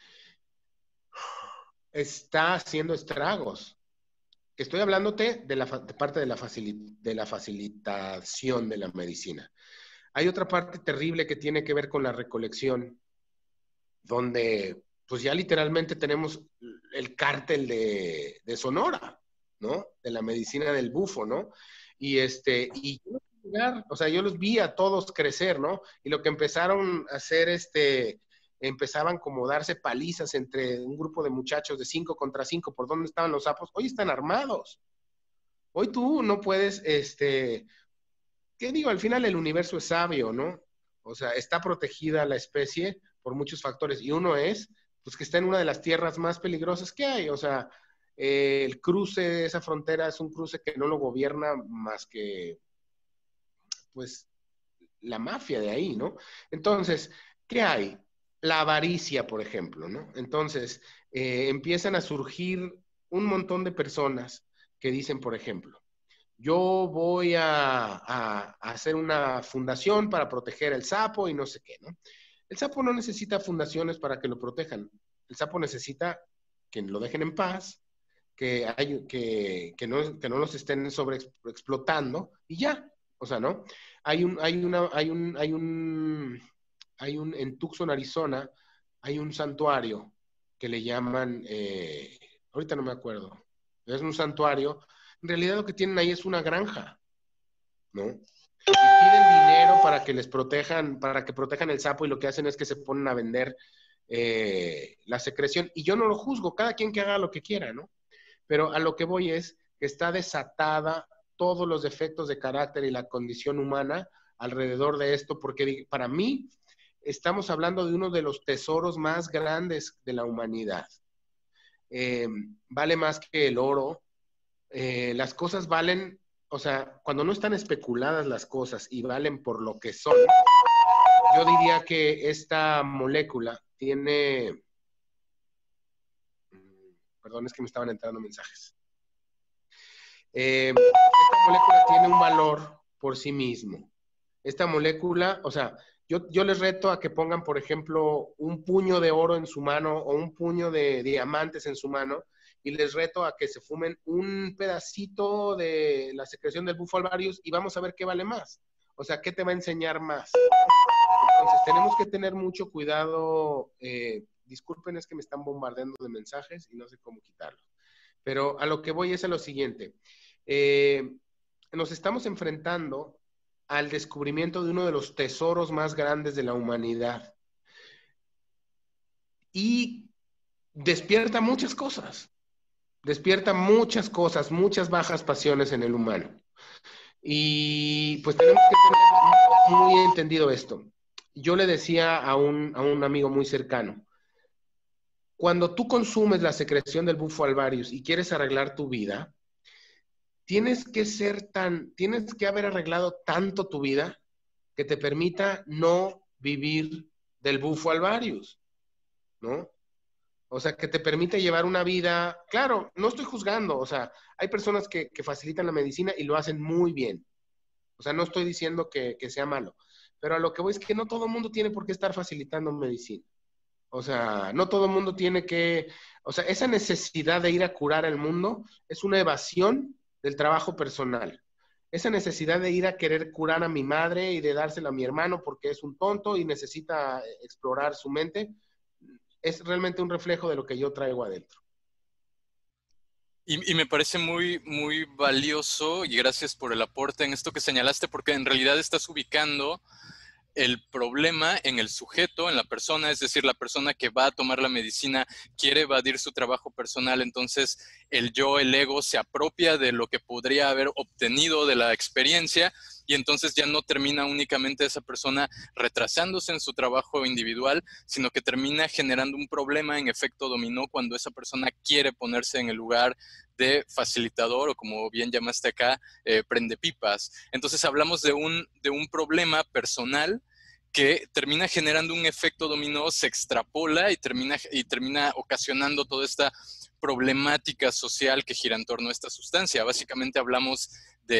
está haciendo estragos. Estoy hablándote de parte de la facilitación de la medicina. Hay otra parte terrible que tiene que ver con la recolección, donde pues ya literalmente tenemos el cártel de Sonora, ¿no? De la medicina del bufo, ¿no? Y o sea, yo los vi a todos crecer, ¿no? Y lo que empezaron a hacer, empezaban como a darse palizas entre un grupo de muchachos de 5 contra 5, ¿por dónde estaban los sapos? Hoy están armados. Hoy tú no puedes, ¿qué digo? Al final el universo es sabio, ¿no? O sea, está protegida la especie por muchos factores y uno es, pues que está en una de las tierras más peligrosas que hay, o sea, el cruce, esa frontera es un cruce que no lo gobierna más que, pues, la mafia de ahí, ¿no? Entonces, ¿qué hay? La avaricia, por ejemplo, ¿no? Entonces, empiezan a surgir un montón de personas que dicen, por ejemplo, yo voy a hacer una fundación para proteger el sapo y no sé qué, ¿no? El sapo no necesita fundaciones para que lo protejan. El sapo necesita que lo dejen en paz, que no los estén sobreexplotando y ya. O sea, ¿no? En Tucson, Arizona, hay un santuario que le llaman, ahorita no me acuerdo, es un santuario. En realidad lo que tienen ahí es una granja, ¿no? Y piden dinero para que les protejan, para que protejan el sapo y lo que hacen es que se ponen a vender la secreción. Y yo no lo juzgo, cada quien que haga lo que quiera, ¿no? Pero a lo que voy es que está desatada todos los defectos de carácter y la condición humana alrededor de esto, porque para mí estamos hablando de uno de los tesoros más grandes de la humanidad. Vale más que el oro. Las cosas valen, o sea, cuando no están especuladas las cosas y valen por lo que son, yo diría que esta molécula tiene... Perdón, es que me estaban entrando mensajes. Esta molécula tiene un valor por sí mismo. Esta molécula, o sea, yo les reto a que pongan, por ejemplo, un puño de oro en su mano o un puño de diamantes en su mano y les reto a que se fumen un pedacito de la secreción del bufo alvarius y vamos a ver qué vale más. O sea, ¿qué te va a enseñar más? Entonces, tenemos que tener mucho cuidado. Disculpen, es que me están bombardeando de mensajes y no sé cómo quitarlos. Pero a lo que voy es a lo siguiente. Nos estamos enfrentando al descubrimiento de uno de los tesoros más grandes de la humanidad. Y despierta muchas cosas, muchas bajas pasiones en el humano. Y pues tenemos que tener muy entendido esto. Yo le decía a un amigo muy cercano, cuando tú consumes la secreción del bufo alvarius y quieres arreglar tu vida, tienes que haber arreglado tanto tu vida que te permita no vivir del bufo alvarius, ¿no? O sea, que te permite llevar una vida, claro, no estoy juzgando, o sea, hay personas que facilitan la medicina y lo hacen muy bien. O sea, no estoy diciendo que sea malo, pero a lo que voy es que no todo el mundo tiene por qué estar facilitando medicina. O sea, no todo el mundo tiene que, o sea, esa necesidad de ir a curar al mundo es una evasión del trabajo personal. Esa necesidad de ir a querer curar a mi madre y de dársela a mi hermano porque es un tonto y necesita explorar su mente, es realmente un reflejo de lo que yo traigo adentro. Y me parece muy, muy valioso, y gracias por el aporte en esto que señalaste, porque en realidad estás ubicando el problema en el sujeto, en la persona, es decir, la persona que va a tomar la medicina quiere evadir su trabajo personal, entonces el yo, el ego, se apropia de lo que podría haber obtenido de la experiencia y entonces ya no termina únicamente esa persona retrasándose en su trabajo individual, sino que termina generando un problema en efecto dominó cuando esa persona quiere ponerse en el lugar de facilitador o, como bien llamaste acá, prendepipas. Entonces hablamos de un problema personal que termina generando un efecto dominó, se extrapola y termina ocasionando toda esta problemática social que gira en torno a esta sustancia. Básicamente hablamos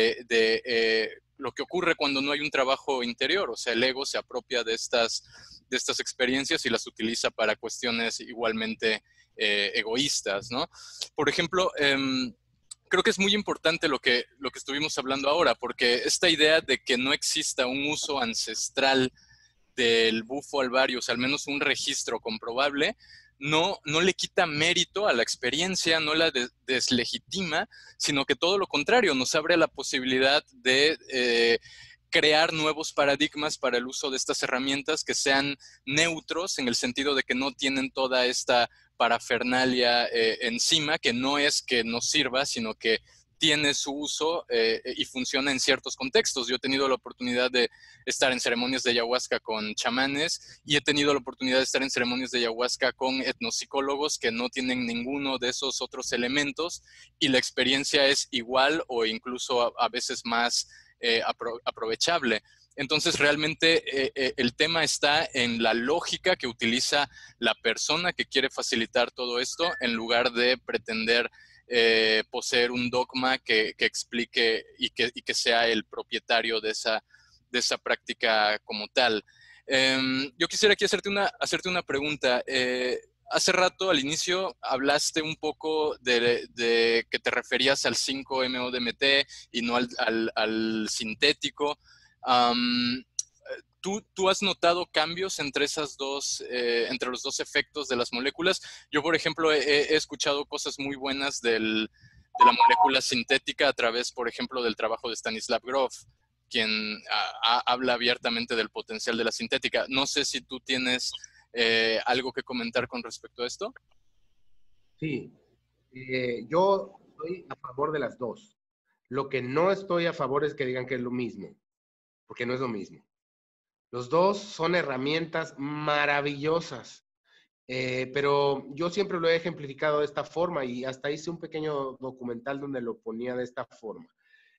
de lo que ocurre cuando no hay un trabajo interior, o sea, el ego se apropia de estas experiencias y las utiliza para cuestiones igualmente egoístas, ¿no? Por ejemplo, creo que es muy importante lo que estuvimos hablando ahora, porque esta idea de que no exista un uso ancestral del bufo alvarius, al menos un registro comprobable, no le quita mérito a la experiencia, no la deslegitima, sino que todo lo contrario, nos abre la posibilidad de crear nuevos paradigmas para el uso de estas herramientas que sean neutros en el sentido de que no tienen toda esta parafernalia encima, que no es que nos sirva, sino que tiene su uso y funciona en ciertos contextos. Yo he tenido la oportunidad de estar en ceremonias de ayahuasca con chamanes y he tenido la oportunidad de estar en ceremonias de ayahuasca con etnopsicólogos que no tienen ninguno de esos otros elementos y la experiencia es igual o incluso a veces más aprovechable. Entonces, realmente el tema está en la lógica que utiliza la persona que quiere facilitar todo esto en lugar de pretender poseer un dogma que explique y que sea el propietario de esa práctica como tal. Yo quisiera aquí hacerte una pregunta. Hace rato, al inicio, hablaste un poco de que te referías al 5-MeO-DMT y no al sintético. ¿Tú has notado cambios entre entre los dos efectos de las moléculas? Yo, por ejemplo, he escuchado cosas muy buenas de la molécula sintética a través, por ejemplo, del trabajo de Stanislav Grof, quien habla abiertamente del potencial de la sintética. No sé si tú tienes algo que comentar con respecto a esto. Sí, yo estoy a favor de las dos. Lo que no estoy a favor es que digan que es lo mismo, porque no es lo mismo. Los dos son herramientas maravillosas, pero yo siempre lo he ejemplificado de esta forma y hasta hice un pequeño documental donde lo ponía de esta forma.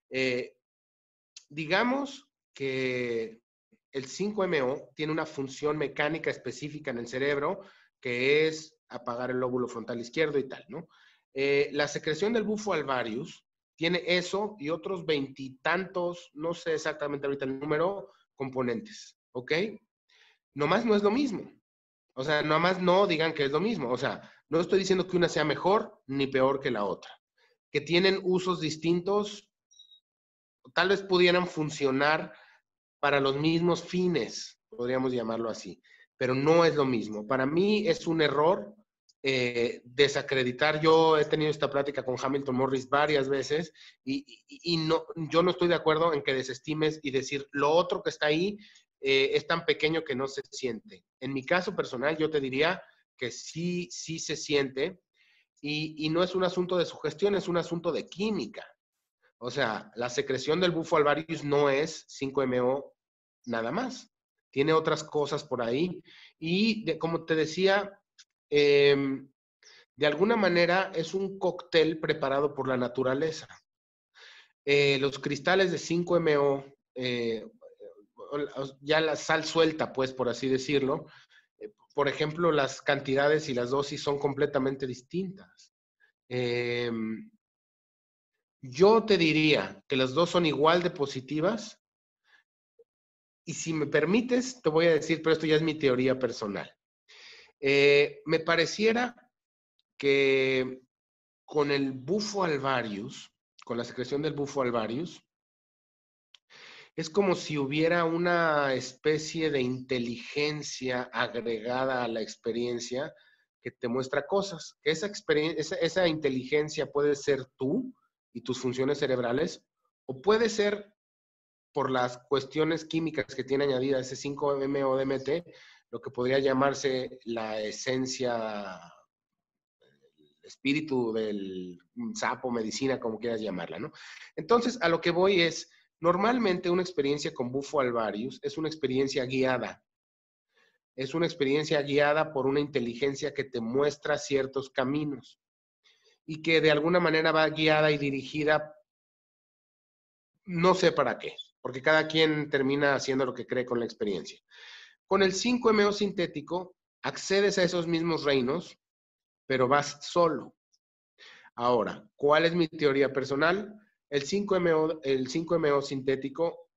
Digamos que el 5-MeO tiene una función mecánica específica en el cerebro que es apagar el lóbulo frontal izquierdo y tal, ¿no? La secreción del bufo alvarius tiene eso y otros 20 y tantos, no sé exactamente ahorita el número, componentes, ¿ok? Nomás no es lo mismo. O sea, nomás no digan que es lo mismo. O sea, no estoy diciendo que una sea mejor ni peor que la otra. Que tienen usos distintos, tal vez pudieran funcionar para los mismos fines, podríamos llamarlo así, pero no es lo mismo. Para mí es un error desacreditar. Yo he tenido esta plática con Hamilton Morris varias veces y no, yo no estoy de acuerdo en que desestimes y decir lo otro que está ahí es tan pequeño que no se siente. En mi caso personal, yo te diría que sí se siente y no es un asunto de sugestión, es un asunto de química. O sea, la secreción del bufo alvarius no es 5-MeO nada más. Tiene otras cosas por ahí. Y como te decía, de alguna manera es un cóctel preparado por la naturaleza. Los cristales de 5-MeO, ya la sal suelta, pues, por así decirlo, por ejemplo, las cantidades y las dosis son completamente distintas. Yo te diría que las dos son igual de positivas y si me permites, te voy a decir, pero esto ya es mi teoría personal. Me pareciera que con el bufo alvarius, con la secreción del bufo alvarius, es como si hubiera una especie de inteligencia agregada a la experiencia que te muestra cosas. Que esa inteligencia puede ser tú y tus funciones cerebrales, o puede ser por las cuestiones químicas que tiene añadida ese 5-MeO-DMT, lo que podría llamarse la esencia, el espíritu del sapo, medicina, como quieras llamarla, ¿no? Entonces, a lo que voy es, normalmente una experiencia con bufo alvarius es una experiencia guiada. Es una experiencia guiada por una inteligencia que te muestra ciertos caminos y que de alguna manera va guiada y dirigida, no sé para qué, porque cada quien termina haciendo lo que cree con la experiencia. Con el 5-MeO sintético, accedes a esos mismos reinos, pero vas solo. Ahora, ¿cuál es mi teoría personal? El 5-MeO sintético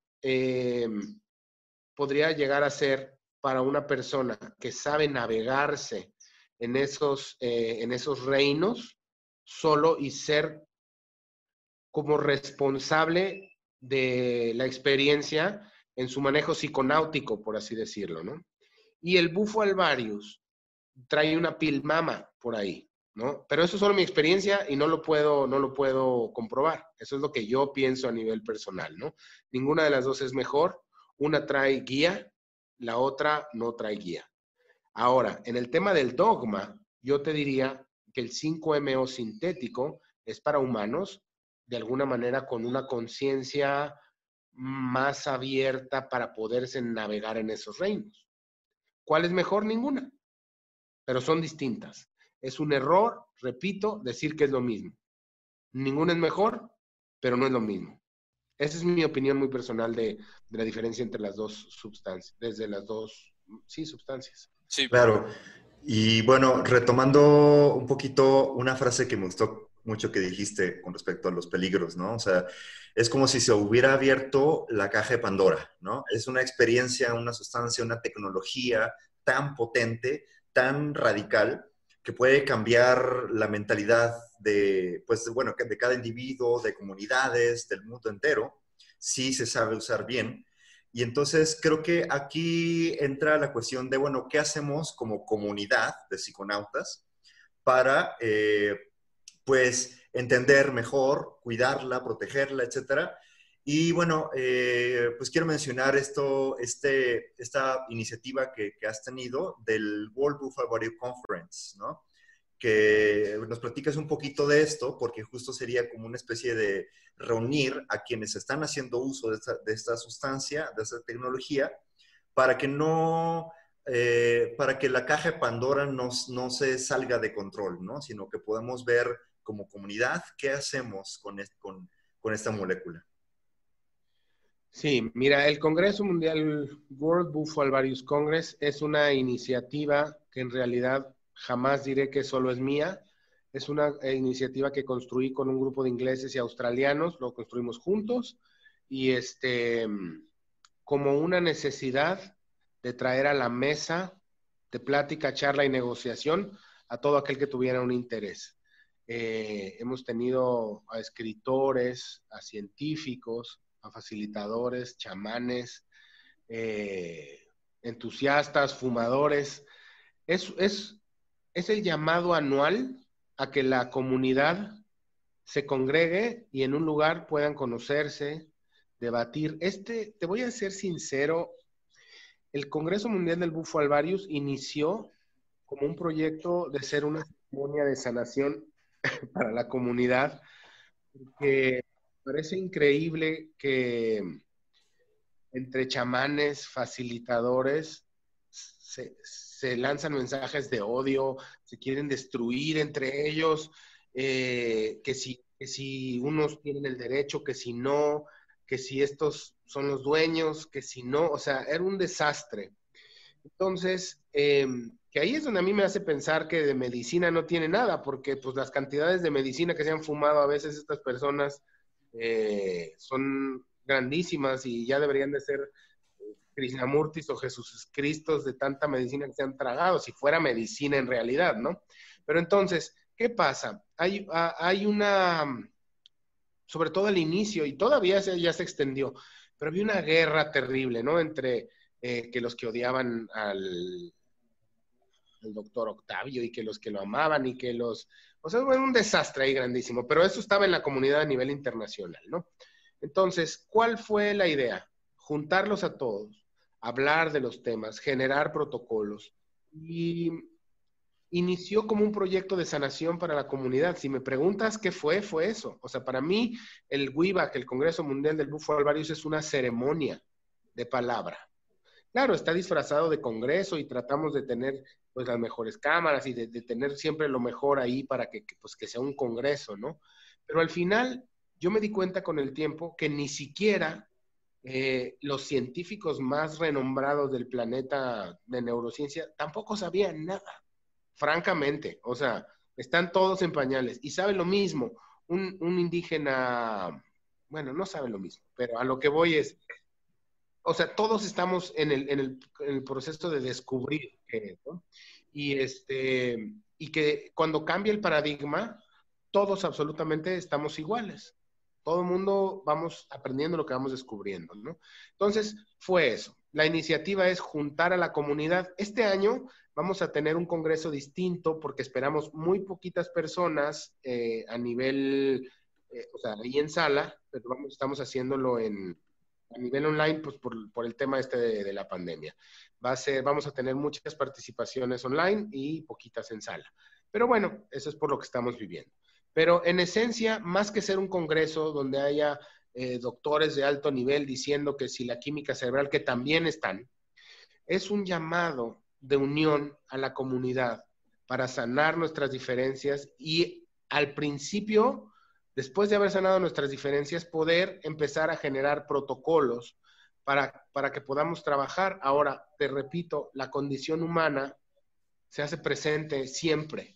podría llegar a ser para una persona que sabe navegarse en esos reinos solo y ser como responsable de la experiencia en su manejo psiconáutico, por así decirlo, ¿no? Y el bufo alvarius trae una pilmama por ahí, ¿no? Pero eso es solo mi experiencia y no lo puedo comprobar. Eso es lo que yo pienso a nivel personal, ¿no? Ninguna de las dos es mejor. Una trae guía, la otra no trae guía. Ahora, en el tema del dogma, yo te diría que el 5-MeO sintético es para humanos, de alguna manera con una conciencia más abierta para poderse navegar en esos reinos. ¿Cuál es mejor? Ninguna, pero son distintas. Es un error, repito, decir que es lo mismo. Ninguna es mejor, pero no es lo mismo. Esa es mi opinión muy personal de la diferencia entre las dos sustancias, desde las dos, sí, sustancias. Sí, claro. Y bueno, retomando un poquito una frase que me gustó mucho que dijiste con respecto a los peligros, ¿no? O sea, es como si se hubiera abierto la caja de Pandora, ¿no? Es una experiencia, una sustancia, una tecnología tan potente, tan radical, que puede cambiar la mentalidad de, pues, bueno, de cada individuo, de comunidades, del mundo entero, si se sabe usar bien. Y entonces creo que aquí entra la cuestión de, bueno, ¿qué hacemos como comunidad de psiconautas para, pues, entender mejor, cuidarla, protegerla, etcétera? Y bueno, pues quiero mencionar esta iniciativa que has tenido del World Bufo Alvarius Conference, ¿no? Que nos platicas un poquito de esto, porque justo sería como una especie de reunir a quienes están haciendo uso de esta sustancia, de esta tecnología, para que para que la caja de Pandora no se salga de control, ¿no? Sino que podamos ver como comunidad qué hacemos con esta molécula. Sí, mira, el Congreso Mundial World Bufo Alvarius Congress es una iniciativa que en realidad jamás diré que solo es mía. Es una iniciativa que construí con un grupo de ingleses y australianos, lo construimos juntos y como una necesidad de traer a la mesa de plática, charla y negociación a todo aquel que tuviera un interés. Hemos tenido a escritores, a científicos, a facilitadores, chamanes, entusiastas, fumadores. Es es el llamado anual a que la comunidad se congregue y en un lugar puedan conocerse, debatir. Te voy a ser sincero, el Congreso Mundial del Bufo alvarius inició como un proyecto de ser una ceremonia de sanación para la comunidad, porque parece increíble que entre chamanes, facilitadores, se lanzan mensajes de odio, se quieren destruir entre ellos, que si unos tienen el derecho, que si no, que si estos son los dueños, que si no, o sea, era un desastre. Entonces, que ahí es donde a mí me hace pensar que de medicina no tiene nada, porque pues las cantidades de medicina que se han fumado a veces estas personas son grandísimas y ya deberían de ser Krishnamurtis o Jesús Cristos de tanta medicina que se han tragado, si fuera medicina en realidad, ¿no? Pero entonces, ¿qué pasa? Hay una, sobre todo al inicio, y todavía ya se extendió, pero había una guerra terrible, ¿no? Entre que los que odiaban al doctor Octavio y que los que lo amaban y que los... O sea, fue un desastre ahí grandísimo, pero eso estaba en la comunidad a nivel internacional, ¿no? Entonces, ¿cuál fue la idea? Juntarlos a todos, hablar de los temas, generar protocolos y inició como un proyecto de sanación para la comunidad. Si me preguntas qué fue eso. O sea, para mí el WIVAC, el Congreso Mundial del Bufo alvarius, es una ceremonia de palabra. Claro, está disfrazado de congreso y tratamos de tener pues las mejores cámaras y de tener siempre lo mejor ahí para que sea un congreso, ¿no? Pero al final yo me di cuenta con el tiempo que ni siquiera los científicos más renombrados del planeta de neurociencia tampoco sabían nada, francamente. O sea, están todos en pañales y saben lo mismo. Un indígena, bueno, no sabe lo mismo, pero a lo que voy es... O sea, todos estamos en el proceso de descubrir qué es, ¿no? Y que cuando cambia el paradigma, todos absolutamente estamos iguales. Todo el mundo vamos aprendiendo lo que vamos descubriendo, ¿no? Entonces, fue eso. La iniciativa es juntar a la comunidad. Este año vamos a tener un congreso distinto porque esperamos muy poquitas personas a nivel, o sea, ahí en sala, pero estamos haciéndolo a nivel online, pues por el tema de la pandemia. Vamos a tener muchas participaciones online y poquitas en sala. Pero bueno, eso es por lo que estamos viviendo. Pero en esencia, más que ser un congreso donde haya doctores de alto nivel diciendo que si la química cerebral, que también están, es un llamado de unión a la comunidad para sanar nuestras diferencias y al principio, después de haber sanado nuestras diferencias, poder empezar a generar protocolos para que podamos trabajar. Ahora, te repito, la condición humana se hace presente siempre.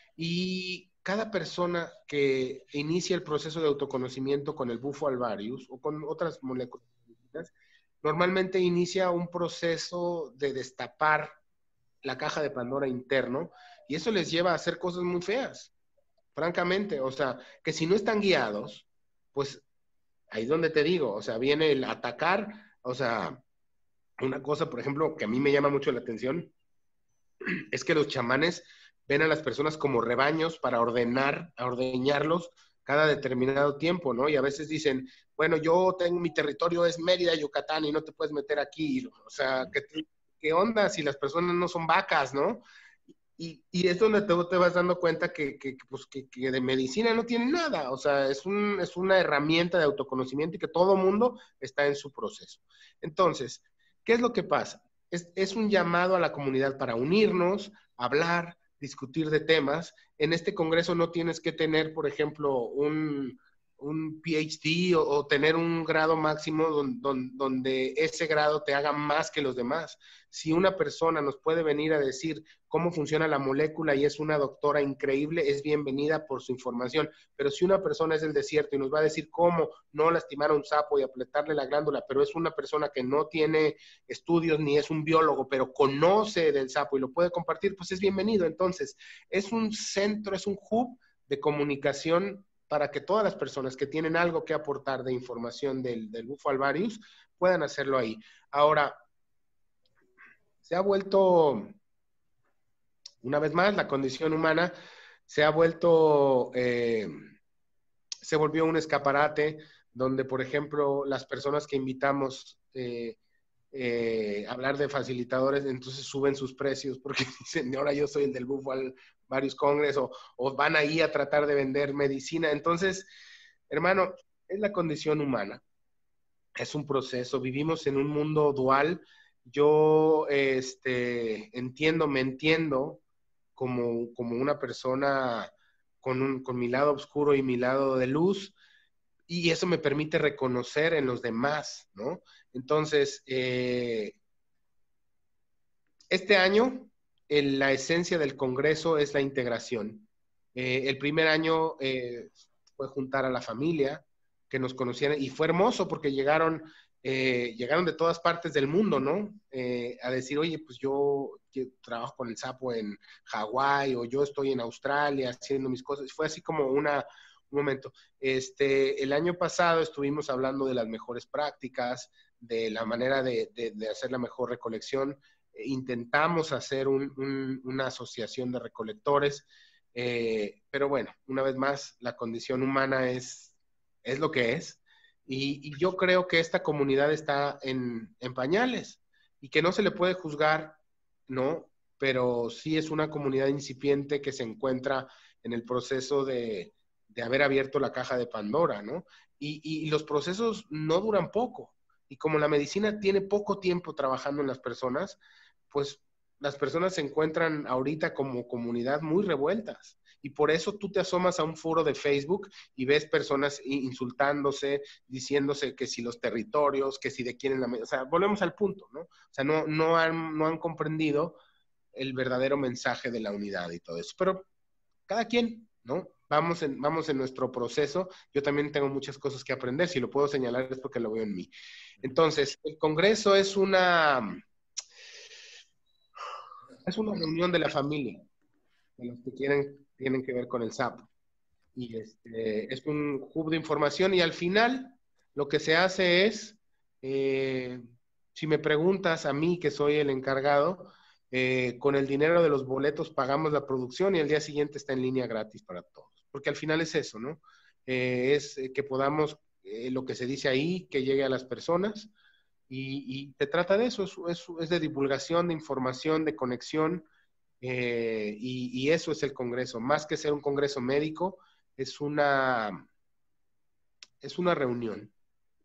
Y cada persona que inicia el proceso de autoconocimiento con el Bufo alvarius o con otras moléculas, normalmente inicia un proceso de destapar la caja de Pandora interno y eso les lleva a hacer cosas muy feas. Francamente, o sea, que si no están guiados, pues ahí es donde te digo, o sea, viene el atacar, o sea, una cosa, por ejemplo, que a mí me llama mucho la atención, es que los chamanes ven a las personas como rebaños para ordeñarlos cada determinado tiempo, ¿no? Y a veces dicen, bueno, mi territorio es Mérida, Yucatán, y no te puedes meter aquí, o sea, ¿qué onda si las personas no son vacas, ¿no? Y es donde te vas dando cuenta que de medicina no tiene nada, o sea, es una herramienta de autoconocimiento y que todo mundo está en su proceso. Entonces, ¿qué es lo que pasa? Es un llamado a la comunidad para unirnos, hablar, discutir de temas. En este congreso no tienes que tener, por ejemplo, un PhD o tener un grado máximo donde ese grado te haga más que los demás. Si una persona nos puede venir a decir cómo funciona la molécula y es una doctora increíble, es bienvenida por su información. Pero si una persona es del desierto y nos va a decir cómo no lastimar a un sapo y apretarle la glándula, pero es una persona que no tiene estudios ni es un biólogo, pero conoce del sapo y lo puede compartir, pues es bienvenido. Entonces, es un centro, es un hub de comunicación para que todas las personas que tienen algo que aportar de información del Bufo alvarius puedan hacerlo ahí. Ahora, se ha vuelto una vez más, la condición humana se volvió un escaparate donde, por ejemplo, las personas que invitamos hablar de facilitadores, entonces suben sus precios porque dicen, ahora yo soy el del bufo al varios congresos, o van ahí a tratar de vender medicina. Entonces, hermano, es la condición humana. Es un proceso. Vivimos en un mundo dual. Yo me entiendo como una persona con mi lado oscuro y mi lado de luz, y eso me permite reconocer en los demás, ¿no? Entonces, este año, la esencia del Congreso es la integración. El primer año fue juntar a la familia, que nos conocieran, y fue hermoso porque llegaron de todas partes del mundo, ¿no? A decir, oye, pues yo trabajo con el sapo en Hawái, o yo estoy en Australia haciendo mis cosas. Fue así como un momento. El año pasado estuvimos hablando de las mejores prácticas, de la manera de hacer la mejor recolección. Intentamos hacer una asociación de recolectores, pero bueno, una vez más, la condición humana es lo que es, y yo creo que esta comunidad está en pañales, y que no se le puede juzgar, ¿no? Pero sí es una comunidad incipiente que se encuentra en el proceso de haber abierto la caja de Pandora, ¿no? Y los procesos no duran poco, y como la medicina tiene poco tiempo trabajando en las personas, pues las personas se encuentran ahorita como comunidad muy revueltas. Y por eso tú te asomas a un foro de Facebook y ves personas insultándose, diciéndose que si los territorios, que si de quién es la... O sea, volvemos al punto, ¿no? O sea, no han comprendido el verdadero mensaje de la unidad y todo eso. Pero cada quien, ¿no? Vamos en nuestro proceso. Yo también tengo muchas cosas que aprender. Si lo puedo señalar es porque lo veo en mí. Entonces, el Congreso es una reunión de la familia, de los que tienen que ver con el sapo. Y es un hub de información, y al final lo que se hace es, si me preguntas a mí, que soy el encargado, con el dinero de los boletos pagamos la producción y al día siguiente está en línea gratis para todos. Porque al final es eso, ¿no? Es que podamos, lo que se dice ahí, que llegue a las personas, y se trata de eso, es de divulgación, de información, de conexión, y eso es el Congreso. Más que ser un Congreso médico, es una reunión.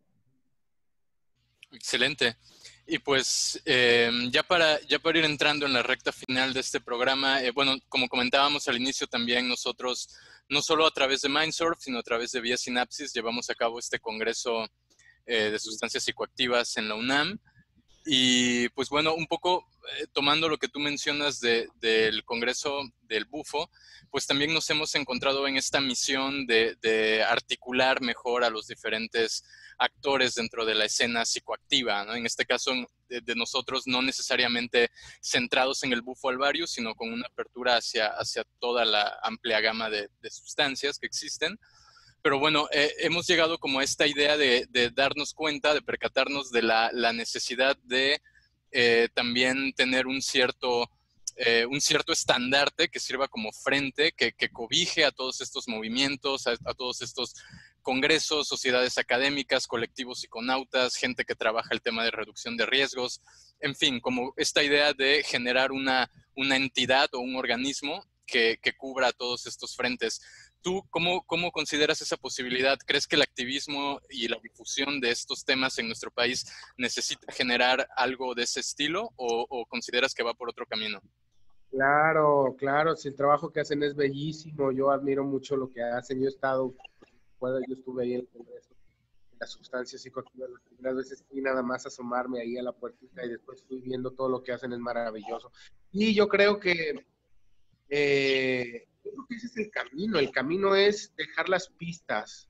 Excelente. Y pues ya para ir entrando en la recta final de este programa, bueno, como comentábamos al inicio también nosotros, no solo a través de Mindsurf, sino a través de Vía Sinapsis, llevamos a cabo este congreso de sustancias psicoactivas en la UNAM. Y pues bueno, un poco tomando lo que tú mencionas del Congreso del Bufo, pues también nos hemos encontrado en esta misión de articular mejor a los diferentes actores dentro de la escena psicoactiva, ¿no? En este caso de nosotros no necesariamente centrados en el Bufo alvarius, sino con una apertura hacia toda la amplia gama de sustancias que existen. Pero bueno, hemos llegado como a esta idea de darnos cuenta, de percatarnos de la necesidad de también tener un cierto estandarte que sirva como frente, que cobije a todos estos movimientos, a todos estos congresos, sociedades académicas, colectivos psiconautas, gente que trabaja el tema de reducción de riesgos, en fin, como esta idea de generar una entidad o un organismo que cubra todos estos frentes. ¿Tú cómo consideras esa posibilidad? ¿Crees que el activismo y la difusión de estos temas en nuestro país necesita generar algo de ese estilo o consideras que va por otro camino? Claro, si el trabajo que hacen es bellísimo, yo admiro mucho lo que hacen. Yo estuve ahí en el Congreso de las sustancias psicoactivas las primeras veces, fui nada más a asomarme ahí a la puertita y después fui viendo todo lo que hacen, es maravilloso. Y yo creo que ese es el camino. El camino es dejar las pistas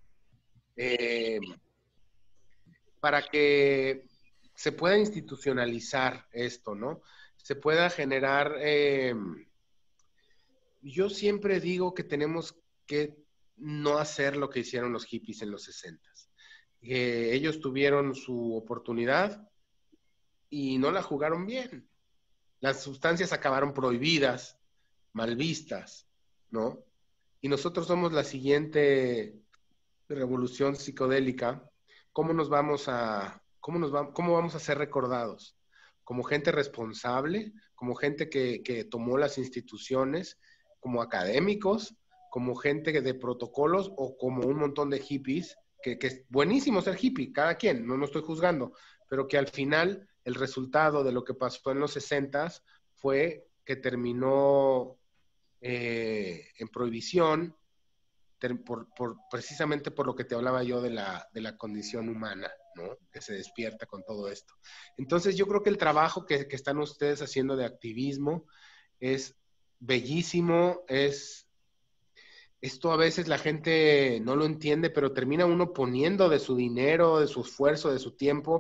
para que se pueda institucionalizar esto, ¿no? Se pueda generar... yo siempre digo que tenemos que no hacer lo que hicieron los hippies en los 60s. Ellos tuvieron su oportunidad y no la jugaron bien. Las sustancias acabaron prohibidas. mal vistas, ¿no? Y nosotros somos la siguiente revolución psicodélica. ¿Cómo vamos a ser recordados? Como gente responsable, como gente que tomó las instituciones, como académicos, como gente de protocolos o como un montón de hippies, que es buenísimo ser hippie, cada quien, no estoy juzgando, pero que al final el resultado de lo que pasó en los 60s fue que terminó en prohibición, precisamente por lo que te hablaba yo de la condición humana, ¿no? Que se despierta con todo esto. Entonces yo creo que el trabajo que están ustedes haciendo de activismo es bellísimo, esto a veces la gente no lo entiende, pero termina uno poniendo de su dinero, de su esfuerzo, de su tiempo.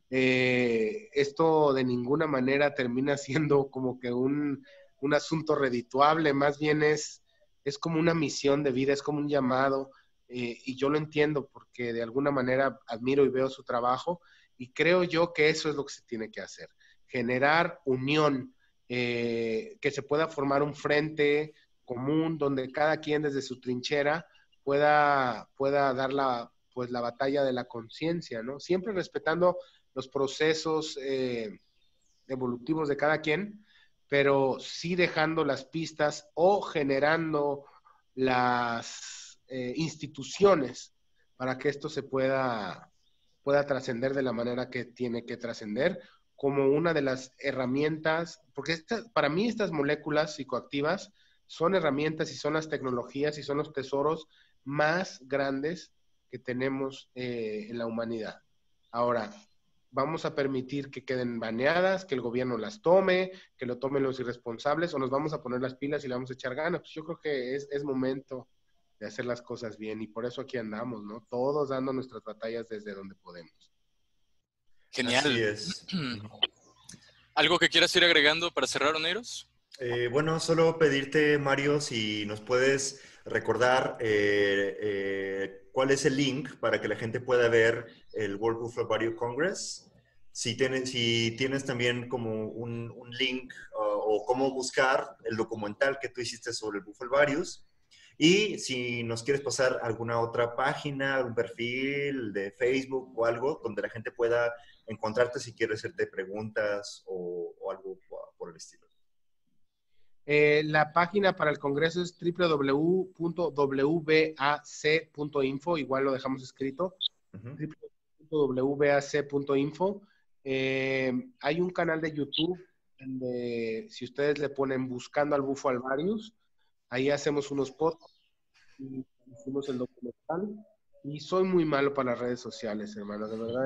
Esto de ninguna manera termina siendo como que un asunto redituable, más bien es como una misión de vida, es como un llamado, y yo lo entiendo porque de alguna manera admiro y veo su trabajo, y creo yo que eso es lo que se tiene que hacer, generar unión, que se pueda formar un frente común donde cada quien desde su trinchera pueda dar la batalla de la conciencia, ¿no? Siempre respetando los procesos evolutivos de cada quien, pero sí dejando las pistas o generando las instituciones para que esto se pueda trascender de la manera que tiene que trascender, como una de las herramientas, porque para mí estas moléculas psicoactivas son herramientas y son las tecnologías y son los tesoros más grandes que tenemos en la humanidad. Ahora, vamos a permitir que queden baneadas, que el gobierno las tome, que lo tomen los irresponsables, o nos vamos a poner las pilas y le vamos a echar ganas. Pues yo creo que es momento de hacer las cosas bien, y por eso aquí andamos, ¿no? Todos dando nuestras batallas desde donde podemos. Genial. Así es. ¿Algo que quieras ir agregando para cerrar, Oneiros? Bueno, solo pedirte, Mario, si nos puedes recordar cuál es el link para que la gente pueda ver el World Buffalo Varius Congress. Si tienes también como un link o cómo buscar el documental que tú hiciste sobre el Buffalo Varius. Y si nos quieres pasar alguna otra página, un perfil de Facebook o algo donde la gente pueda encontrarte si quiere hacerte preguntas o algo por el estilo. La página para el Congreso es www.wac.info, igual lo dejamos escrito, www.wac.info. Hay un canal de YouTube donde, si ustedes le ponen Buscando al Bufo Alvarius, ahí hacemos unos podcasts y hicimos el documental. Y soy muy malo para las redes sociales, hermano, de verdad.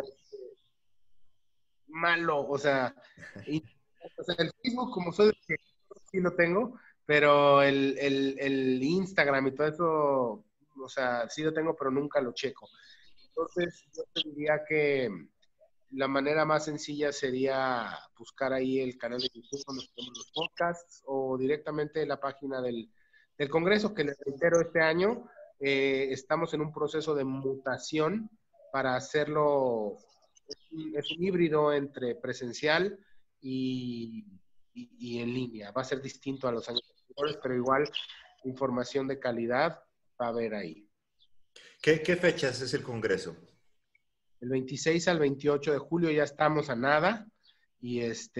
Malo, o sea, el Facebook, como soy de que sí lo tengo, pero el Instagram y todo eso, o sea, sí lo tengo, pero nunca lo checo. Entonces, yo te diría que la manera más sencilla sería buscar ahí el canal de YouTube donde tenemos los podcasts, o directamente la página del Congreso, que les reitero, este año estamos en un proceso de mutación para hacerlo. Es un híbrido entre presencial y en línea. Va a ser distinto a los años anteriores, pero igual información de calidad va a haber ahí. ¿Qué fechas es el Congreso? El 26 al 28 de julio, ya estamos a nada, y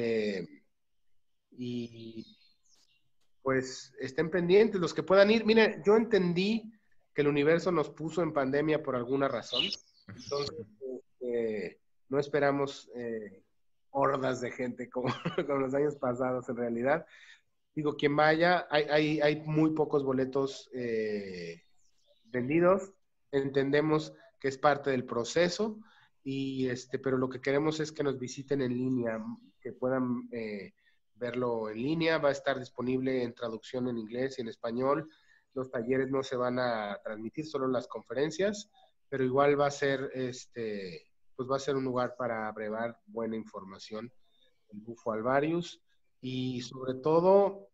pues estén pendientes los que puedan ir. Miren, yo entendí que el universo nos puso en pandemia por alguna razón, entonces no esperamos hordas de gente como los años pasados en realidad. Digo, quien vaya, hay muy pocos boletos vendidos. Entendemos que es parte del proceso, pero lo que queremos es que nos visiten en línea, que puedan verlo en línea. Va a estar disponible en traducción en inglés y en español. Los talleres no se van a transmitir, solo las conferencias, pero igual va a ser pues va a ser un lugar para brevar buena información, el Bufo Alvarius, y sobre todo,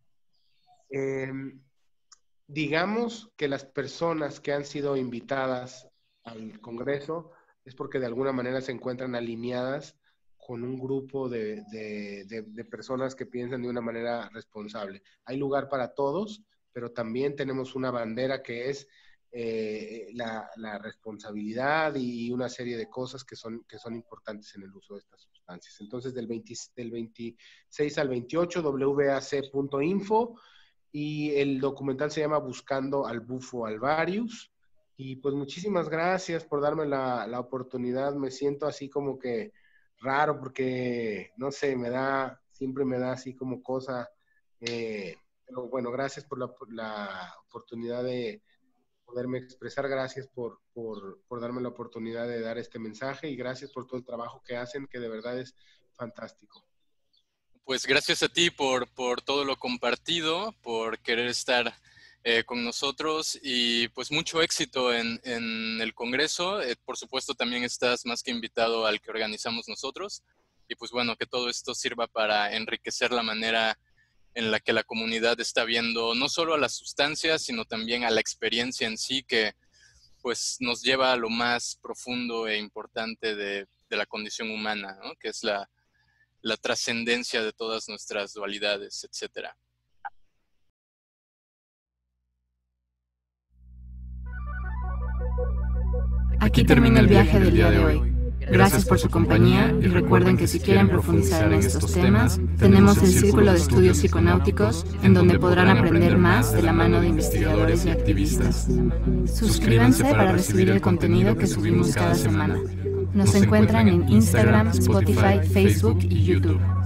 digamos que las personas que han sido invitadas al Congreso es porque de alguna manera se encuentran alineadas un grupo de personas que piensan de una manera responsable. Hay lugar para todos, pero también tenemos una bandera que es la responsabilidad y una serie de cosas que son importantes en el uso de estas sustancias. Entonces, del 26 al 28, wac.info, y el documental se llama Buscando al Bufo Alvarius. Y pues muchísimas gracias por darme la oportunidad. Me siento así como que raro porque, no sé, siempre me da así como cosa. Pero bueno, gracias por la oportunidad de poderme expresar. Gracias por darme la oportunidad de dar este mensaje y gracias por todo el trabajo que hacen, que de verdad es fantástico. Pues gracias a ti por todo lo compartido, por querer estar con nosotros y pues mucho éxito en el Congreso. Por supuesto también estás más que invitado al que organizamos nosotros y pues bueno, que todo esto sirva para enriquecer la manera en la que la comunidad está viendo no solo a las sustancias, sino también a la experiencia en sí, que pues nos lleva a lo más profundo e importante de la condición humana, ¿no? Que es la trascendencia de todas nuestras dualidades, etcétera. Aquí termina el viaje del día de hoy. Gracias por su compañía y recuerden que si quieren profundizar en estos temas, tenemos el Círculo de Estudios Psiconáuticos, en donde podrán aprender más de la mano de investigadores y activistas. Suscríbanse para recibir el contenido que subimos cada semana. Nos encuentran en Instagram, Spotify, Facebook y YouTube.